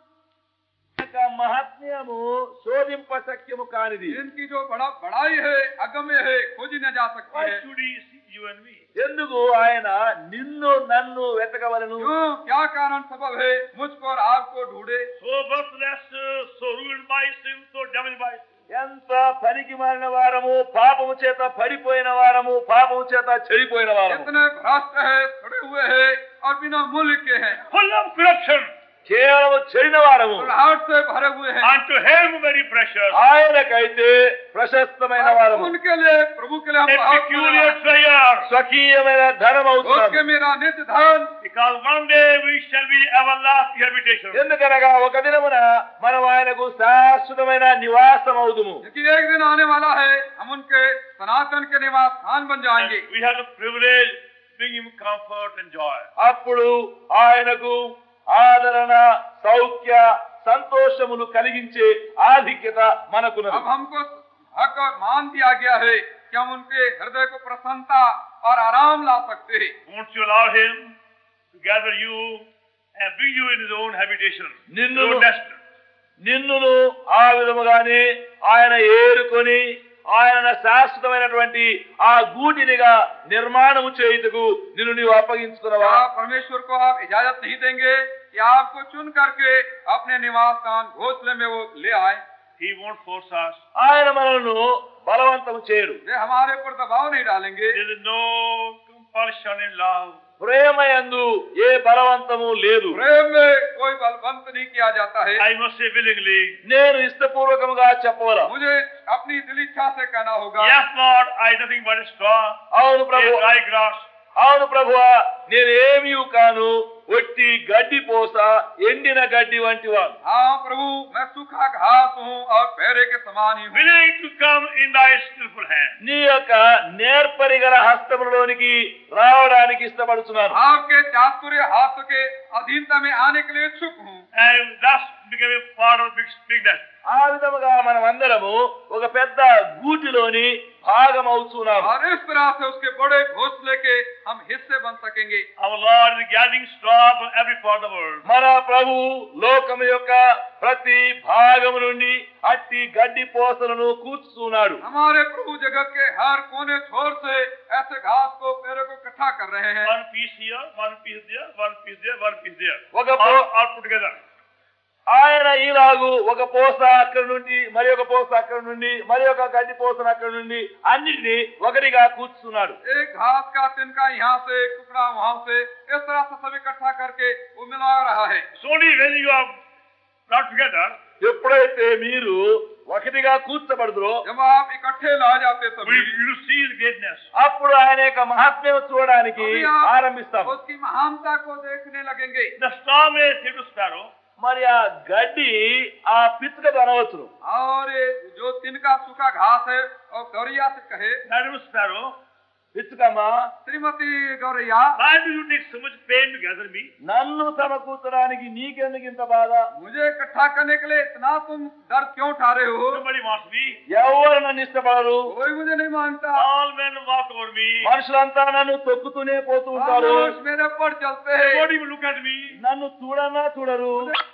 మహాత్మ్యము శోధింప శక్యము కానిది.
इनकी जो बड़ा बड़ाई है अगम्य है खोजी न जा सकती
Why
है.
should he seek you and me?
ఎందుకు ఆయన నిన్ను నన్ను వెతకవలను?
क्यों क्या कारण सबब है मुझको और आपको ढूंढे.
So worthless, so ruined by sin, so damaged by sin.
ఎంత పనికి మారిన వారము, పాపము చేత పడిపోయిన వారము, పాపము చేత చెడిపోయిన వారము.
इतने भ्रष्ट है सड़े हुए है और बिना मूल्य के हैं.
Full of corruption.
కేవలము చెడిన వారము.
हाथ से भरे हुए हैं.
Unto him very precious.
ఆయనకైతే ప్రశస్తమైన వారము.
उनके लिए प्रभु के लिए हम
A
बहुत
peculiar treasure.
స్వకీయమైన ధనం
उसके
అవుతుంది.
मेरा नित्य धन.
Because one day we shall be everlasting habitation.
ఎందుకనగా ఒక దినమున మనం ఆయనకు శాశ్వతమైన నివాసం అవుదుము.
क्योंकि एक दिन आने वाला है हम उनके सनातन के निवास स्थान बन जाएंगे.
And we have the privilege to bring him comfort and joy.
అప్పుడు ఆయనకు ఆదరణ, సౌఖ్య, సంతోషములు కలిగించే ఆధిక్యత మనకున్నది.
अब हमको हक और मान दिया गया है कि हम उनके हृदय को प्रसन्नता और आराम ला सकते हैं.
Won't you allow him to gather you and bring you in his own habitation, his
నిన్ను
own nest?
నిన్నును ఆ విధముగానే ఆయన ఏరుకొని ఆయన శాశ్వతమైనటువంటి ఆ గూటినిగా నిర్మాణము చేయుటకు నిన్ను నీవు అప్పగించుకున్నావా?
क्या परमेश्वर को आप इजाजत नहीं देंगे कि आपको चुन करके अपने निवास स्थान घोंसले में वो ले आए.
He won't force us.
ఆయన మనల్ని బలవంతము చేయడు.
वे हमारे ऊपर दबाव नहीं डालेंगे.
There is no compulsion in love.
ప్రేమయందు ఏ బలవంతము లేదు.
प्रेम में कोई बलवंत नहीं किया जाता है.
I must say willingly.
నేను ఇష్టపూర్వకముగా చెప్పవలా?
मुझे अपनी दिल इच्छा से कहना होगा.
Yes, Lord, I nothing but a straw,
అవును
a
ప్రభు,
dry grass.
అవును ప్రభువా, నేను ఏమీ కాను, ఒట్టి గడ్డి పోస ఎండిన గడ్డి వంటి వాడు.
हाँ प्रभु, मैं सूखा घास हूँ और पैरे के समान ही हूँ।
willing to come in thy skillful hand.
నీ యొక్క నేర్పరిగల హస్తములోనికి రావడానికి ఇష్టపడుతున్నాను.
आपके चातुर्य हाथ के अधीनता में आने के लिए इच्छुक हूँ।
And thus become a part of big bigness.
ఆ విధముగా మనం అందరము ఒక పెద్ద గూటిలోని భాగం అవుతున్నాము.
और इस तरह से उसके बड़े घोंसले के हम हिस्से बन सकेंगे।
Our Lord is gathering straw from every part of the world.
మన ప్రభు లోకము యొక్క ప్రతి భాగము నుండి అట్టి గడ్డి పోసలను కూర్చున్నాడు.
हमारे प्रभु जगत के हर कोने छोर से ऐसे घास को पेड़ों को इकट्ठा कर रहे हैं।
One piece here, one piece there, one piece there, one piece there.
ఒక
All, all put together.
ఆయన ఈలాగు ఒక పోస అక్కడి నుండి మరి ఒక పోస అక్కడి నుండి మరి ఒక గడ్డి పోసను అక్కడి నుండి అన్నిటినీ ఒకటిగా కూర్చున్నాడు.
एक घास का तिनका यहाँ से, एक टुकड़ा वहाँ से, इस तरह से सब इकट्ठा करके वो मिला रहा है।
So only when you are brought together,
ఎప్పుడైతే మీరు ఒకటిగా కూర్చబడుదురో,
जब आप इकट्ठे ला जाते
we
तभी
you see his greatness.
అప్పుడు ఆయన యొక్క మహాత్మ్యం చూడడానికి
अभी आप
ఆరంభిస్తాం.
उसकी महानता को देखने लगेंगे।
The straw may say to sparrow,
మరి ఆ గడ్డి ఆ పిచ్చుకకు అనవచ్చును.
और ये जो तिनका सूखा घास है और गौरैया से कहे,
Madam Sparrow,
పిచ్చుకమ్మా,
श्रीमती गौरैया,
why do you take so much pain to gather me?
నన్ను సమకూర్చడానికి నీకెందుకు ఇంత బాధ?
मुझे इकट्ठा करने के लिए इतना तुम दर्द क्यों उठा रहे हो?
Nobody wants me.
ఎవరు నన్ను ఇష్టపడరు.
कोई मुझे नहीं मानता।
All men walk over me.
మనుషులంతా నన్ను తొక్కుతూనే పోతూ ఉంటారు.
मनुष्य मेरे ऊपर चलते हैं।
Nobody will look at me.
నన్ను చూడన్నా చూడరు.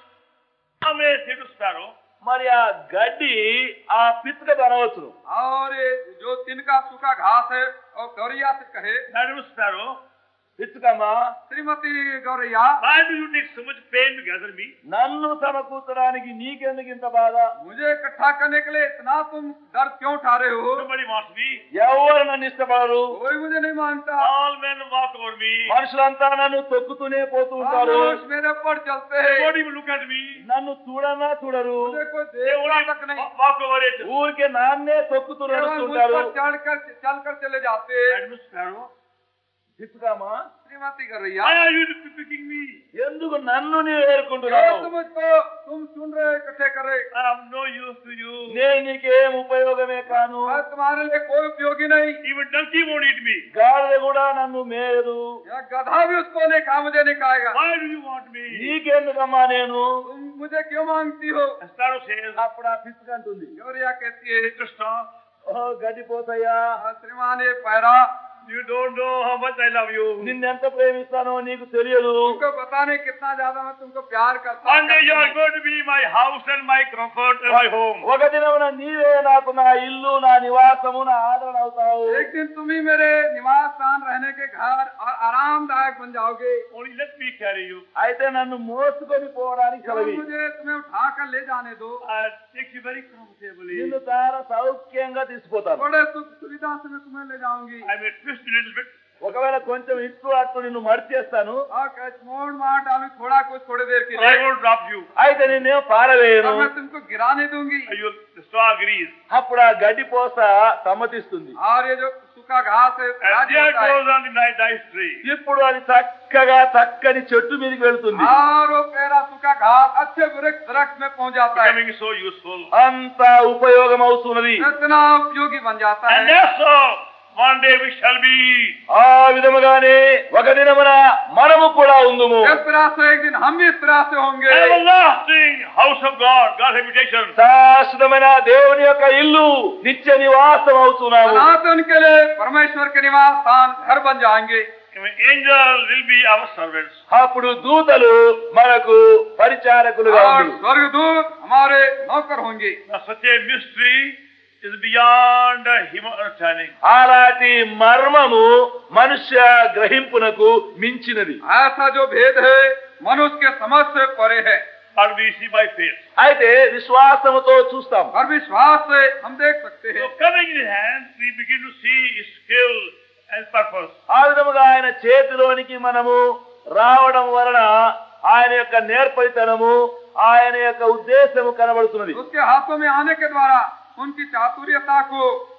Straw may say to sparrow,
మరి ఆ గడ్డి ఆ పిచ్చుకకు అనవచ్చును.
और ये जो तिनका सूखा घास है और गौरैया से कहे,
Madam Sparrow,
పిచ్చుకమ్మా,
श्रीमती गौरैया,
why do you take so much pain to gather me?
నన్ను సమకూర్చడానికి నీకెందుకు ఇంత బాధ?
मुझे इकट्ठा करने के लिए इतना तुम दर्द क्यों उठा रहे हो?
Nobody wants me.
ఎవరు నన్ను ఇష్టపడరు.
कोई मुझे नहीं मानता।
All men walk over me.
మనుషులంతా నన్ను తొక్కుతూనే పోతూ ఉంటారు.
मनुष्य मेरे ऊपर चलते हैं।
Nobody will look at me.
నన్ను చూడన్నా చూడరు.
मुझे कोई
They
देखता
only
तक नहीं।
walk over it.
ఊరికే నాన్నే తొక్కుతూ
केवल मुझ
నడుస్తుంటారు.
पर चढ़कर चलकर चले जाते हैं।
Madam Sparrow,
పిచ్చుకమ్మా,
श्रीमती गौरैया,
why are you picking me?
ఎందుకు నన్ను నీవు
क्यों
ఏరుకుంటున్నావు?
तुम मुझको तुम सुन रहे इकट्ठे कर रहे?
I am no use to you.
నేను నీకేం ఉపయోగమే కాను.
मैं तुम्हारे लिए कोई उपयोगी नहीं।
Even donkey won't eat me.
గాడిద కూడా నన్ను మేయదు.
यह गधा भी उसको नहीं खा मुझे नहीं खाएगा।
Why do you want me?
నీకెందుకమ్మా నేను?
तुम मुझे क्यों मांगती हो?
Sparrow says,
అప్పుడు ఆ పిచ్చుక అంటుంది,
गौरैया कहती है,
Mister Straw,
ఓ గడ్డిపోతయ్యా,
"हाँ, श्रीमान ये पैरा,
you don't know how much I love you.
నిన్నెంత ప్రేమిస్తానో నీకు తెలియదు.
तुमको पता नहीं कितना ज्यादा मैं तुमको प्यार करता
One day you are
हूँ।
going to be my house and my comfort and my home.
ఒక దినమున నీవే నాకు నా ఇల్లు, నా నివాసము, నా ఆదరణ అవుతావు.
एक दिन तुम ही मेरे निवास स्थान, रहने के घर और आरामदायक बन जाओगे।
Only let me carry you.
అయితే నన్ను మోసుకొని పోవడానికి
केवल
సెలవి.
मुझे तुम्हें उठाकर ले जाने दो।
I'll take you very comfortably.
నిన్ను చాలా సౌఖ్యంగా తీసుకుపోతాను.
बड़े सुख सुविधा से मैं तुम्हें ले जाऊंगी।
I may twist you a little bit.
ఒకవేళ కొంచెం ఇట్లు అట్లు నిన్ను మడిచేస్తాను.
और कैच मोड़ मार डालूं थोड़ा कुछ थोड़ी देर के
I
लिए।
won't drop you.
అయితే నిన్నేం పారవేయను.
और मैं तुमको गिराने दूंगी।
You, the straw agrees.
అప్పుడు ఆ గడ్డిపోస సమ్మతిస్తుంది.
और ये जो सूखा घास है
And
राजी
there
होता है।
goes on the night ice tree.
ఇప్పుడు అది చక్కగా చక్కని చెట్టు మీదకి వెళ్తుంది.
और वो पेड़ा सूखा घास अच्छे वृक्ष दरख्त में पहुंच जाता है।
Becoming so useful.
అంత ఉపయోగం అవుతున్నది.
इतना उपयोगी बन जाता
And
है।
that's so. One day we shall be.
ఆ విధముగానే ఒక దినమున మనము కూడా ఉందుము.
इस तरह से एक दिन हम भी इस तरह से होंगे।
Everlasting house of God, God's habitation.
శాశ్వతమైన దేవుని యొక్క ఇల్లు, నిత్య నివాసం అవుతున్నాము.
सनातन के लिए परमेश्वर के निवास स्थान घर बन जाएंगे।
Angels will be our servants.
అప్పుడు దూతలు మనకు పరిచారకులుగా
और
ఉండును.
स्वर्गदूत हमारे नौकर होंगे।
Now such a mystery is beyond human understanding.
అలాంటి మర్మము మనుష్య గ్రహింపునకు మించినది.
ऐसा जो भेद है मनुष्य के समझ से परे है।
But we see by faith.
అయితే విశ్వాసముతో చూస్తాం.
और विश्वास से हम देख सकते
So
हैं।
coming in hand, we begin to see his skill and purpose.
ఆ విధముగా ఆయన చేతిలోనికి మనము రావడం వలన ఆయన యొక్క నేర్పరితనము, ఆయన యొక్క ఉద్దేశము కనబడుతున్నది.
उसके हाथों में आने के द्वारा उनकी चातुर्यता को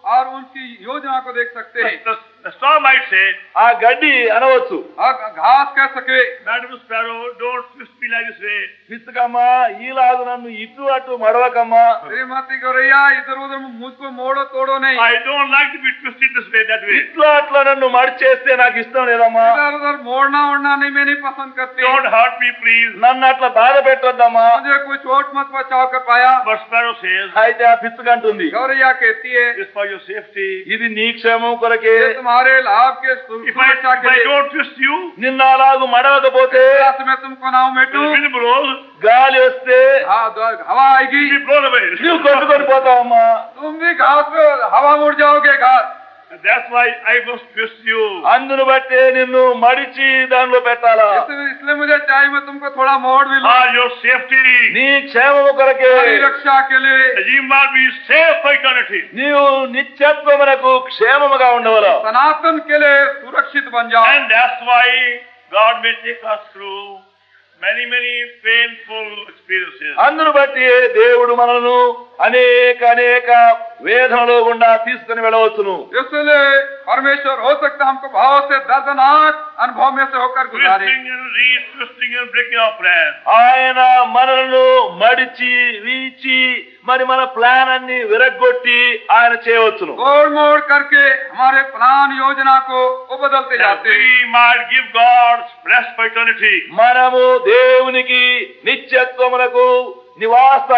और उनकी योजना को देख सकते हैं।
The, the straw might say,
ఆ గడ్డి అనవచ్చు,
और घास कह सके,
Madam Sparrow, don't twist me like this way.
పిచ్చుకమ్మా ఈలాగు నన్ను ఇటు అటు మడవకమ్మా,
श्रीमती गौरैया इधर उधर मुझको मोड़ो तोड़ो नहीं,
I don't like to be twisted this way, that way.
ఇట్లా అట్లా నన్ను మడిచేస్తే నాకు ఇష్టం లేదమ్మా,
इधर उधर मोड़ना ओढ़ना नहीं, मैं नहीं पसंद करती,
Don't hurt me, please.
నన్ను అట్లా బాధ పెట్టొద్దమ్మా.
मुझे कोई चोट मत पहुंचाओ कर पाया।
But Sparrow says,
అయితే ఆ పిచ్చుక అంటుంది,
गौरैया कहती है,
it's for your safety.
ఇది నీ క్షేమం కొరకే,
ये तुम्हारे लाभ के
If I,
सुरक्षा
if
के
I
लिए,
don't twist you,
నిన్న అలాగు మడవకపోతే
ऐसे मैं तुमको ना उमेटू,
the wind blows,
గాలి వస్తే
हाँ, दो- हवा आएगी,
you'll be blown away.
నువ్వు కొట్టుకొని పోతావమ్మా.
तुम भी घास पे हवा मुड़ जाओगे घास।
And that's why I must twist you.
అందును బట్టే నిన్ను మడిచి దానిలో పెట్టాలా,
इसलिए इसलिए मुझे चाहिए मैं तुमको थोड़ा मोड़ भी लूं,
For your safety.
నీ క్షేమము కొరకే,
तुम्हारी रक्षा के लिए,
That you might be safe for eternity.
నీవు నిత్యత్వమునకు క్షేమముగా ఉండవలా.
सनातन के लिए सुरक्षित बन जाओ।
And that's why God may take us through many, many painful experiences.
అందును బట్టి దేవుడు మనలను అనేక అనేక వేదనలో గుండా తీసుకుని వెళ్ళవచ్చును.
इसलिए परमेश्वर हो सकता है हमको भाव से दर्दनाक अनुभव में से होकर गुजारे।
Twisting and re-twisting and breaking our plans.
ఆయన మనలను మడిచి వీచి మరి మన ప్లాన్ అన్ని విరగ్గొట్టి ఆయన చేయవచ్చును.
मोड़ मोड़ करके हमारे प्लान योजना को वो बदलते
That
जाते हैं।
we might give God's blessed for eternity.
మనము దేవునికి నిత్యత్వమునకు నివాస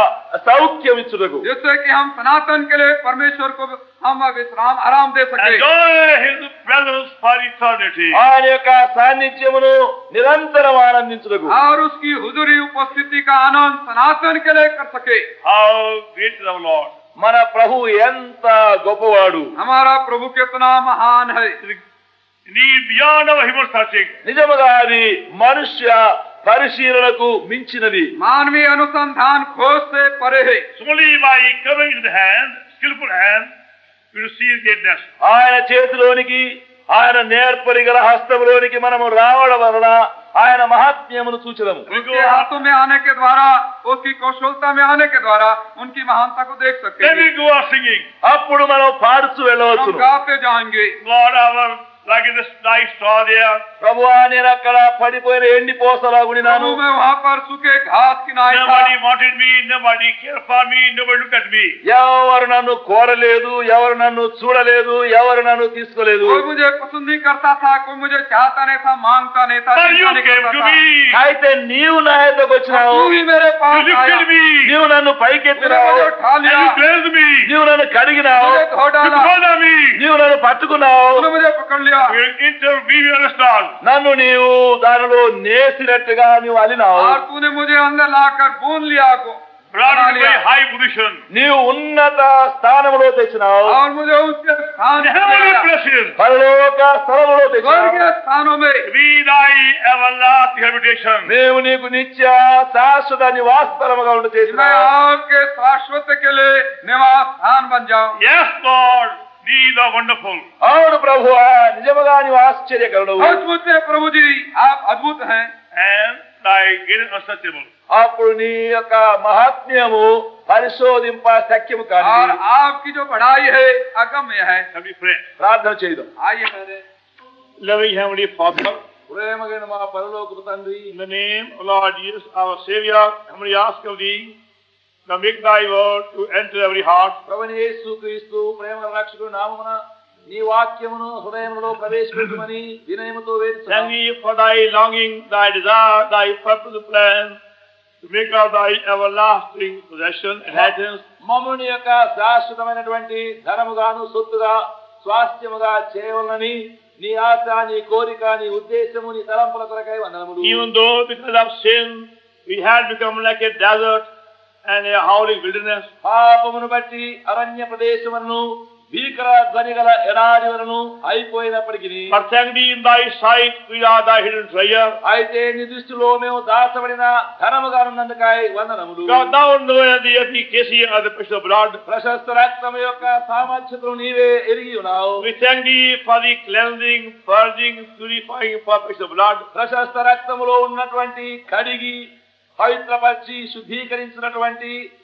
సౌఖ్యం ఇచ్చుటకు,
जिससे कि हम सनातन के लिए परमेश्वर को हम विश्राम आराम दे सके,
Enjoy His presence for eternity.
ఆయన యొక్క సాన్నిధ్యమును నిరంతరం ఆనందించుటకు.
और उसकी हुजूरी उपस्थिति का आनंद सनातन के लिए कर सके।
How great is our Lord.
మన ప్రభు ఎంత గొప్పవాడు,
हमारा प्रभु कितना महान है।
Indeed, beyond our human searching.
నిజముగా అది మనుష్య పరిశీలనకు మించినది,
मानवीय अनुसंधान खोज से परे है।
It's only by coming into the hand, skillful hand, we will see His greatness.
ఆయన చేతిలోనికి ఆయన నేర్పరి గల హస్తములోనికి మనము రావడం వలన ఆయన మహాత్మ్యమును చూచదము.
उसके हाथों में आने के द्वारा, उसकी कौशलता में आने के द्वारा उनकी महानता को देख सकते
Then we
हैं।
go on singing.
అప్పుడు మనం పాడుచు
हम
వెళ్ళవచ్చును.
गाते जाएंगे,
Lord, our, like in this nice straw there,
ప్రభువా నేను అక్కడ పడిపోయిన ఎండి పోసలాగుడినాను,
प्रभु मैं वहाँ पर सूखे घास किनारे था,
nobody wanted me, nobody cared for me, nobody looked at me.
ఎవరు నన్ను కోరలేదు, ఎవరు నన్ను చూడలేదు, ఎవరు నన్ను తీసుకోలేదు.
कोई मुझे पसंद नहीं करता था, कोई मुझे चाहता नहीं था, मांगता नहीं था,
But you
चिंता नहीं
came
करता
to
था।
me.
అయితే నీవు నా యొద్దకు వచ్చినావు,
तू ही मेरे
You
पास आया,
lifted me.
నీవు నన్ను
तूने
పైకెత్తినావు,
मुझे उठा
And
लिया,
you cleansed me.
నీవు నన్ను కడిగినావు,
मुझे धो
You
डाला,
called on me.
నీవు నన్ను పట్టుకున్నావు,
तूने मुझे पकड़ लिया,
You intervene on the stars.
నన్ను నీవు దానిలో నేసినట్టుగా నీవు అలినావు,
और तूने मुझे अंदर लाकर बूंद लिया को
Brought
बना
me to a
लिया,
very high position.
నీవు ఉన్నత స్థానములో తెచ్చినావు,
और मुझे उसके स्थान
In
पर
heavenly
लाया,
places.
పరలోక స్థలములో తెచ్చినావు.
स्वर्गीय स्थानों में
Be thy everlasting habitation.
మేము నీకు నిత్య శాశ్వత నివాస స్థలముగా ఉండి
मैं
చేసినావు.
आपके शाश्वत के लिए निवास स्थान बन जाऊं।
Yes, Lord, these are wonderful.
అవును ప్రభువా, నిజముగా నీవు ఆశ్చర్యకరుడు,
अद्भुत है प्रभु जी, आप अद्भुत हैं,
And thy greatness unsearchable.
అప్పుడు నీ యొక్క మహాత్మ్యము పరిశోధింప శక్యము
और
కాదు.
आपकी जो बढ़ाई है अगम्य है।
Let me pray.
ప్రార్థన చేయడం.
आइए मेरे
Loving Heavenly Father,
ప్రేమగైన మా పరలోకపు తండ్రి,
in the name of Lord Jesus, our Savior, humbly ask of thee, now make thy word to enter every heart.
ప్రభువైన యేసుక్రీస్తు ప్రేమ రక్షకుడు నామమున నీ వాక్యమును హృదయములో ప్రవేశపెట్టుమని వినయముతో
Thank
వేడుచున్నాము.
thee for thy longing, thy desire, thy purpose and plan to make us thy everlasting possession, inheritance.
మమ్ముని యొక్క శాశ్వతమైనటువంటి ధనముగాను సొత్తుగా స్వాస్థ్యముగా చేయవలనని నీ ఆశ, నీ కోరిక, నీ ఉద్దేశము, నీ తలంపుల కొరకై వందనములు.
Even though because of sin we had become like a desert and a howling wilderness,
పాపమును బట్టి అరణ్య ప్రదేశములను భీకర ధ్వని గల ఎడారి వలను అయిపోయినప్పటికీ,
but thank thee in thy sight we are thy hidden treasure.
అయితే నీ దృష్టిలో మేము దాచబడిన ధనముగానున్నందుకై వందనములు.
God, thou knowest the efficacy of the precious blood.
ప్రశస్త రక్తము యొక్క సామర్థ్యతను నీవే ఎరిగి ఉన్నావు.
We thank thee for the cleansing, purging, purifying for precious blood.
ప్రశస్త రక్తములో ఉన్నటువంటి కడిగి పవిత్రపరిచి శుద్ధీకరించినటువంటి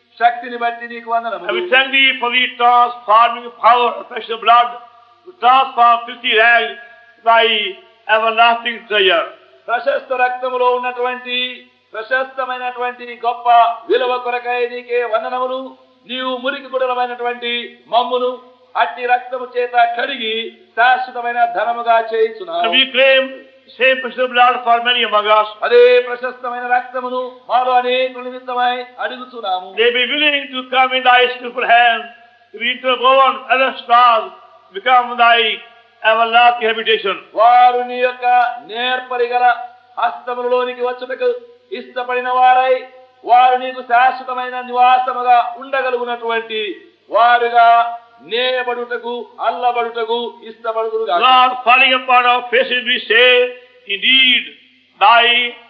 శక్తిని బట్టి నీకు
And
వందనములు.
we thank thee for the transforming power of precious blood to transform filthy rags, thy everlasting treasure.
ప్రశస్త రక్తములో ఉన్నటువంటి ప్రశస్తమైనటువంటి గొప్ప విలువ కొరకై నీకే వందనములు. నీవు మురికి గుడలమైనటువంటి మమ్మును అట్టి రక్తము చేత కడిగి శాశ్వతమైన ధనముగా చేయుచున్నావు.
And we claim same precious blood for many among us.
అదే ప్రశస్తమైన రక్తమును మాలో అనేకుల నిమిత్తమై అడుగుచున్నాము.
They be willing to come in thy skillful hand, to be interwoven as a straw, become thy everlasting habitation.
వారు నీ యొక్క నేర్పరిగల హస్తములలోనికి వచ్చుటకు ఇష్టపడిన వారై వారు నీకు శాశ్వతమైన నివాసముగా ఉండగలుగునటువంటి వారుగా నేయబడుటకు అల్లబడుటకు ఇష్టపడుదురుగా.
Lord, falling upon our faces we say, indeed, thy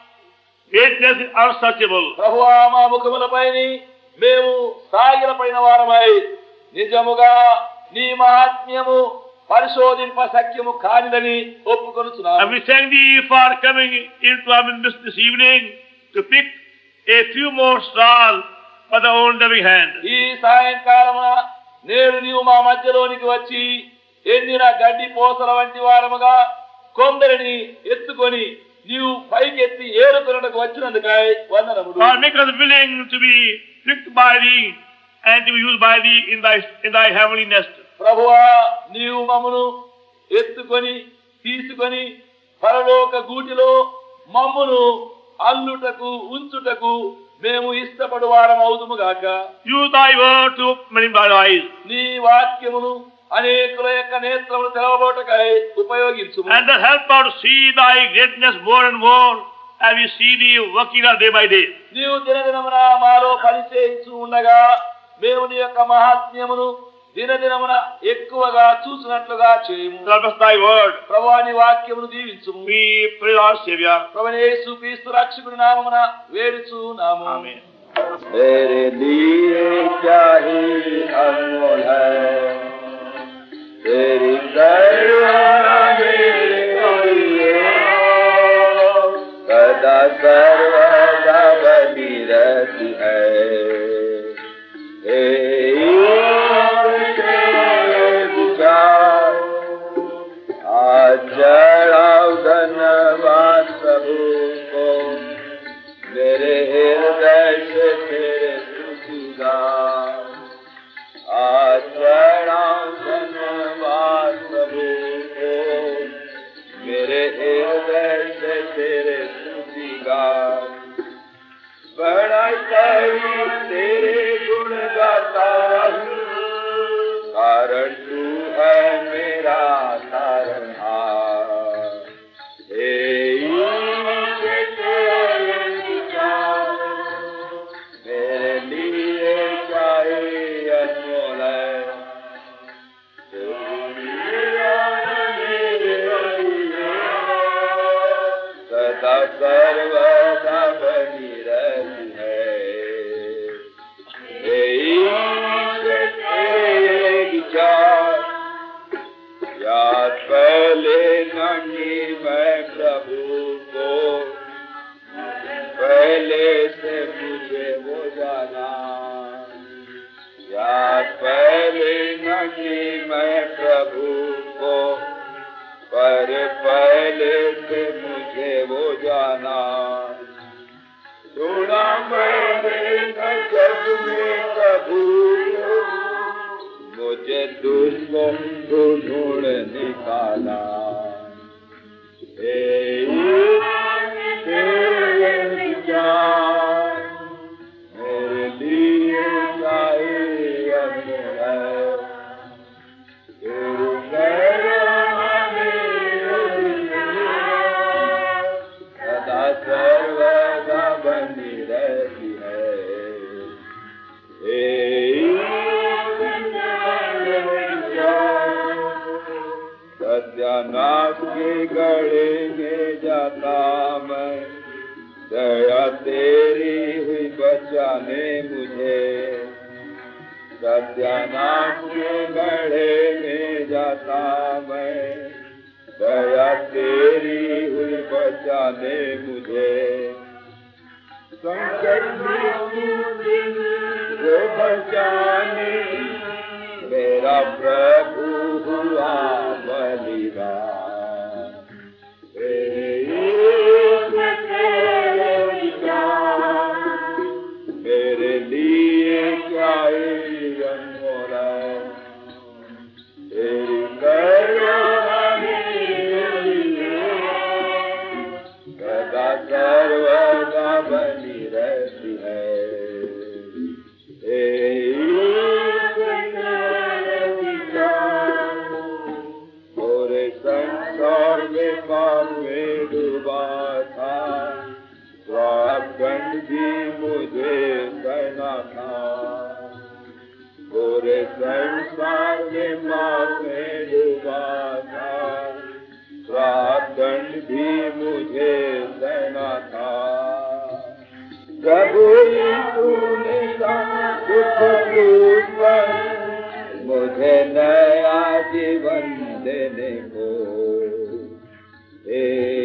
greatness is unsearchable.
ప్రభువా మా ముఖములపైని మేము సాగిలపైన వారమై నిజముగా నీ మహాత్మ్యము పరిశోధింప సఖ్యము కానిదని ఒప్పుకొనుచున్నాము.
And we thank thee for coming into our midst this evening to pick a few more straws for the own loving hand.
ఈ సాయంకాలమున నేడు నీవు మా మధ్యలోనికి వచ్చి ఎండిన గడ్డి పోసల వంటి వారముగా కొందరిని ఎత్తుకొని నీవు పైకెత్తి ఏరుకొనుటకు వచ్చినందుకై వందనములు.
Lord, make us willing to be picked by thee and to be used by thee in thy in thy heavenly nest.
ప్రభువా నీవు మమ్మును ఎత్తుకొని తీసుకొని పరలోక గూటిలో మమ్మును అల్లుటకు ఉంచుటకు మేము ఇష్టపడు వారం అవుదుము గాక.
Use thy word to open many blind eyes.
నీ వాక్యమును అనేకుల యొక్క నేత్రములు తెరవబోటకై ఉపయోగించుము.
And then help us to see thy greatness more and more as we see thee working out day by day.
నీవు దినదినమున మాలో పనిచేయించు ఉండగా మేము నీ యొక్క మహాత్మ్యమును దినదినమున ఎక్కువగా చూసినట్లుగా చేయుము.
Help us thy word.
ప్రభువా నీ వాక్యమును దీవించుము.
We pray our Savior.
ప్రభువైన యేసు క్రీస్తు రక్షకుని నామమున వేడుచున్నాము.
Amen.
मेरे लिए क्या ही अनमोल है तेरी करुणा मेरे लिए सदा सर्वदा बनी रहती है. हे आज चढ़ाओ धन्यवाद प्रभु को मेरे हृदय से तेरे स्तुतिगा. आज चढ़ाओ धन्यवाद प्रभु को मेरे हृदय से तेरे स्तुतिगा. बड़ा कवि तेरे गुण गाता हूँ कारण तू है मेरा तारनहार. हे मेरे लिए चाहिए अनमोल है सदा सर्वदा बनी रहती है. याद पहले नहीं मैं प्रभु को पहले से मुझे वो जाना. याद पहले नहीं मैं प्रभु को पर पहले से मुझे वो जाना. सुना मैंने न जब में प्रभु मुझे तुझको ढूंढ निकाला. मेरे लिए चाहिए सदा सर्वदा बनी रहती है. सत्यानाश के गड़े में जाता मैं दया तेरी हुई बचाने मुझे. सत्यानाश के गड़े में जाता मैं दया तेरी हुई बचाने मुझे.
संकट में वो बचाने मेरा प्रभु हुआ बलिदान। मेरे लिए क्या अनमोल है तेरी करुणा मेरे लिए सदा सर्वदा बनी रहती है। पूरे संसार में पाप में डूबा था, स्वापगंध भी मुझे सहना था। पूरे संसार में पाप में डूबा था, स्वापगंध भी मुझे सहना था। प्रभु यीशु ने दुख क्रूस पर मुझे नया जीवन देने को। हे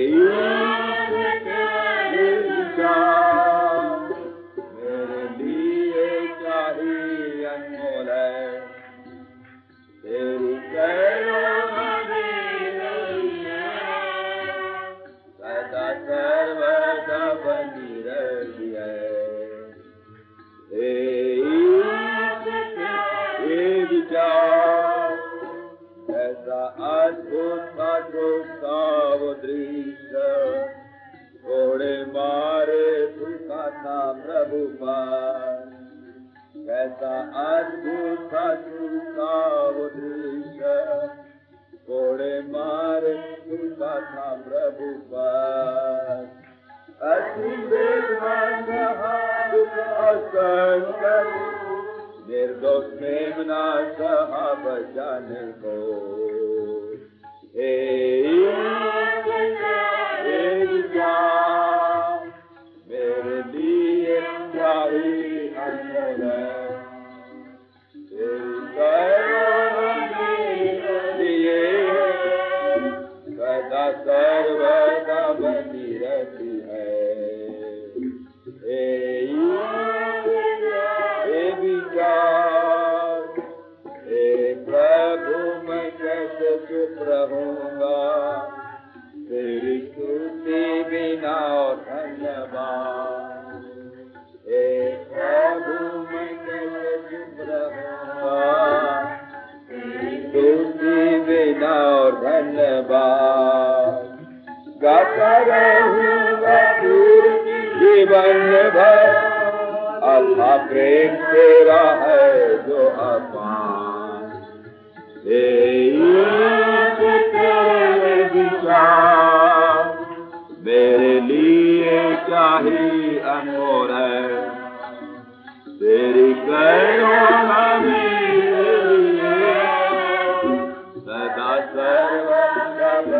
मेरे लिए चाहिए अनमोल है तेरी करुणा मेरे लिए सदा सर्वदा बनी रहती है। हे विचार ऐसा अद्भुत था जो था वो दृश्य, घोड़े मारे झुका था प्रभु पर। कैसा अद्भुत था झुका वो दृश्य, घोड़े मारे झुका था प्रभु पर। असीम बेदमान रहा दुख और संकट, निर्दोष मेमना सहा बचाने को। हे मेरे लिए चाहिए अनमोल है तेरी करुणा मेरे लिए सदा सर्वदा बनी रहती है। हे विचार हे प्रभु मैं कैसे चुप रहूंगा तेरी स्तुति बिना और धन्यवाद। हे प्रभु मैं कैसे चुप रहूंगा तेरी स्तुति बिना और धन्यवाद। गाता रहूंगा पूरी जीवन भर अल्लाह प्रेम तेरा है जो अपार। हे तेरे विचार मेरे लिए चाहिए अनमोल है तेरी करुणा मेरे लिए सदा सर्वदा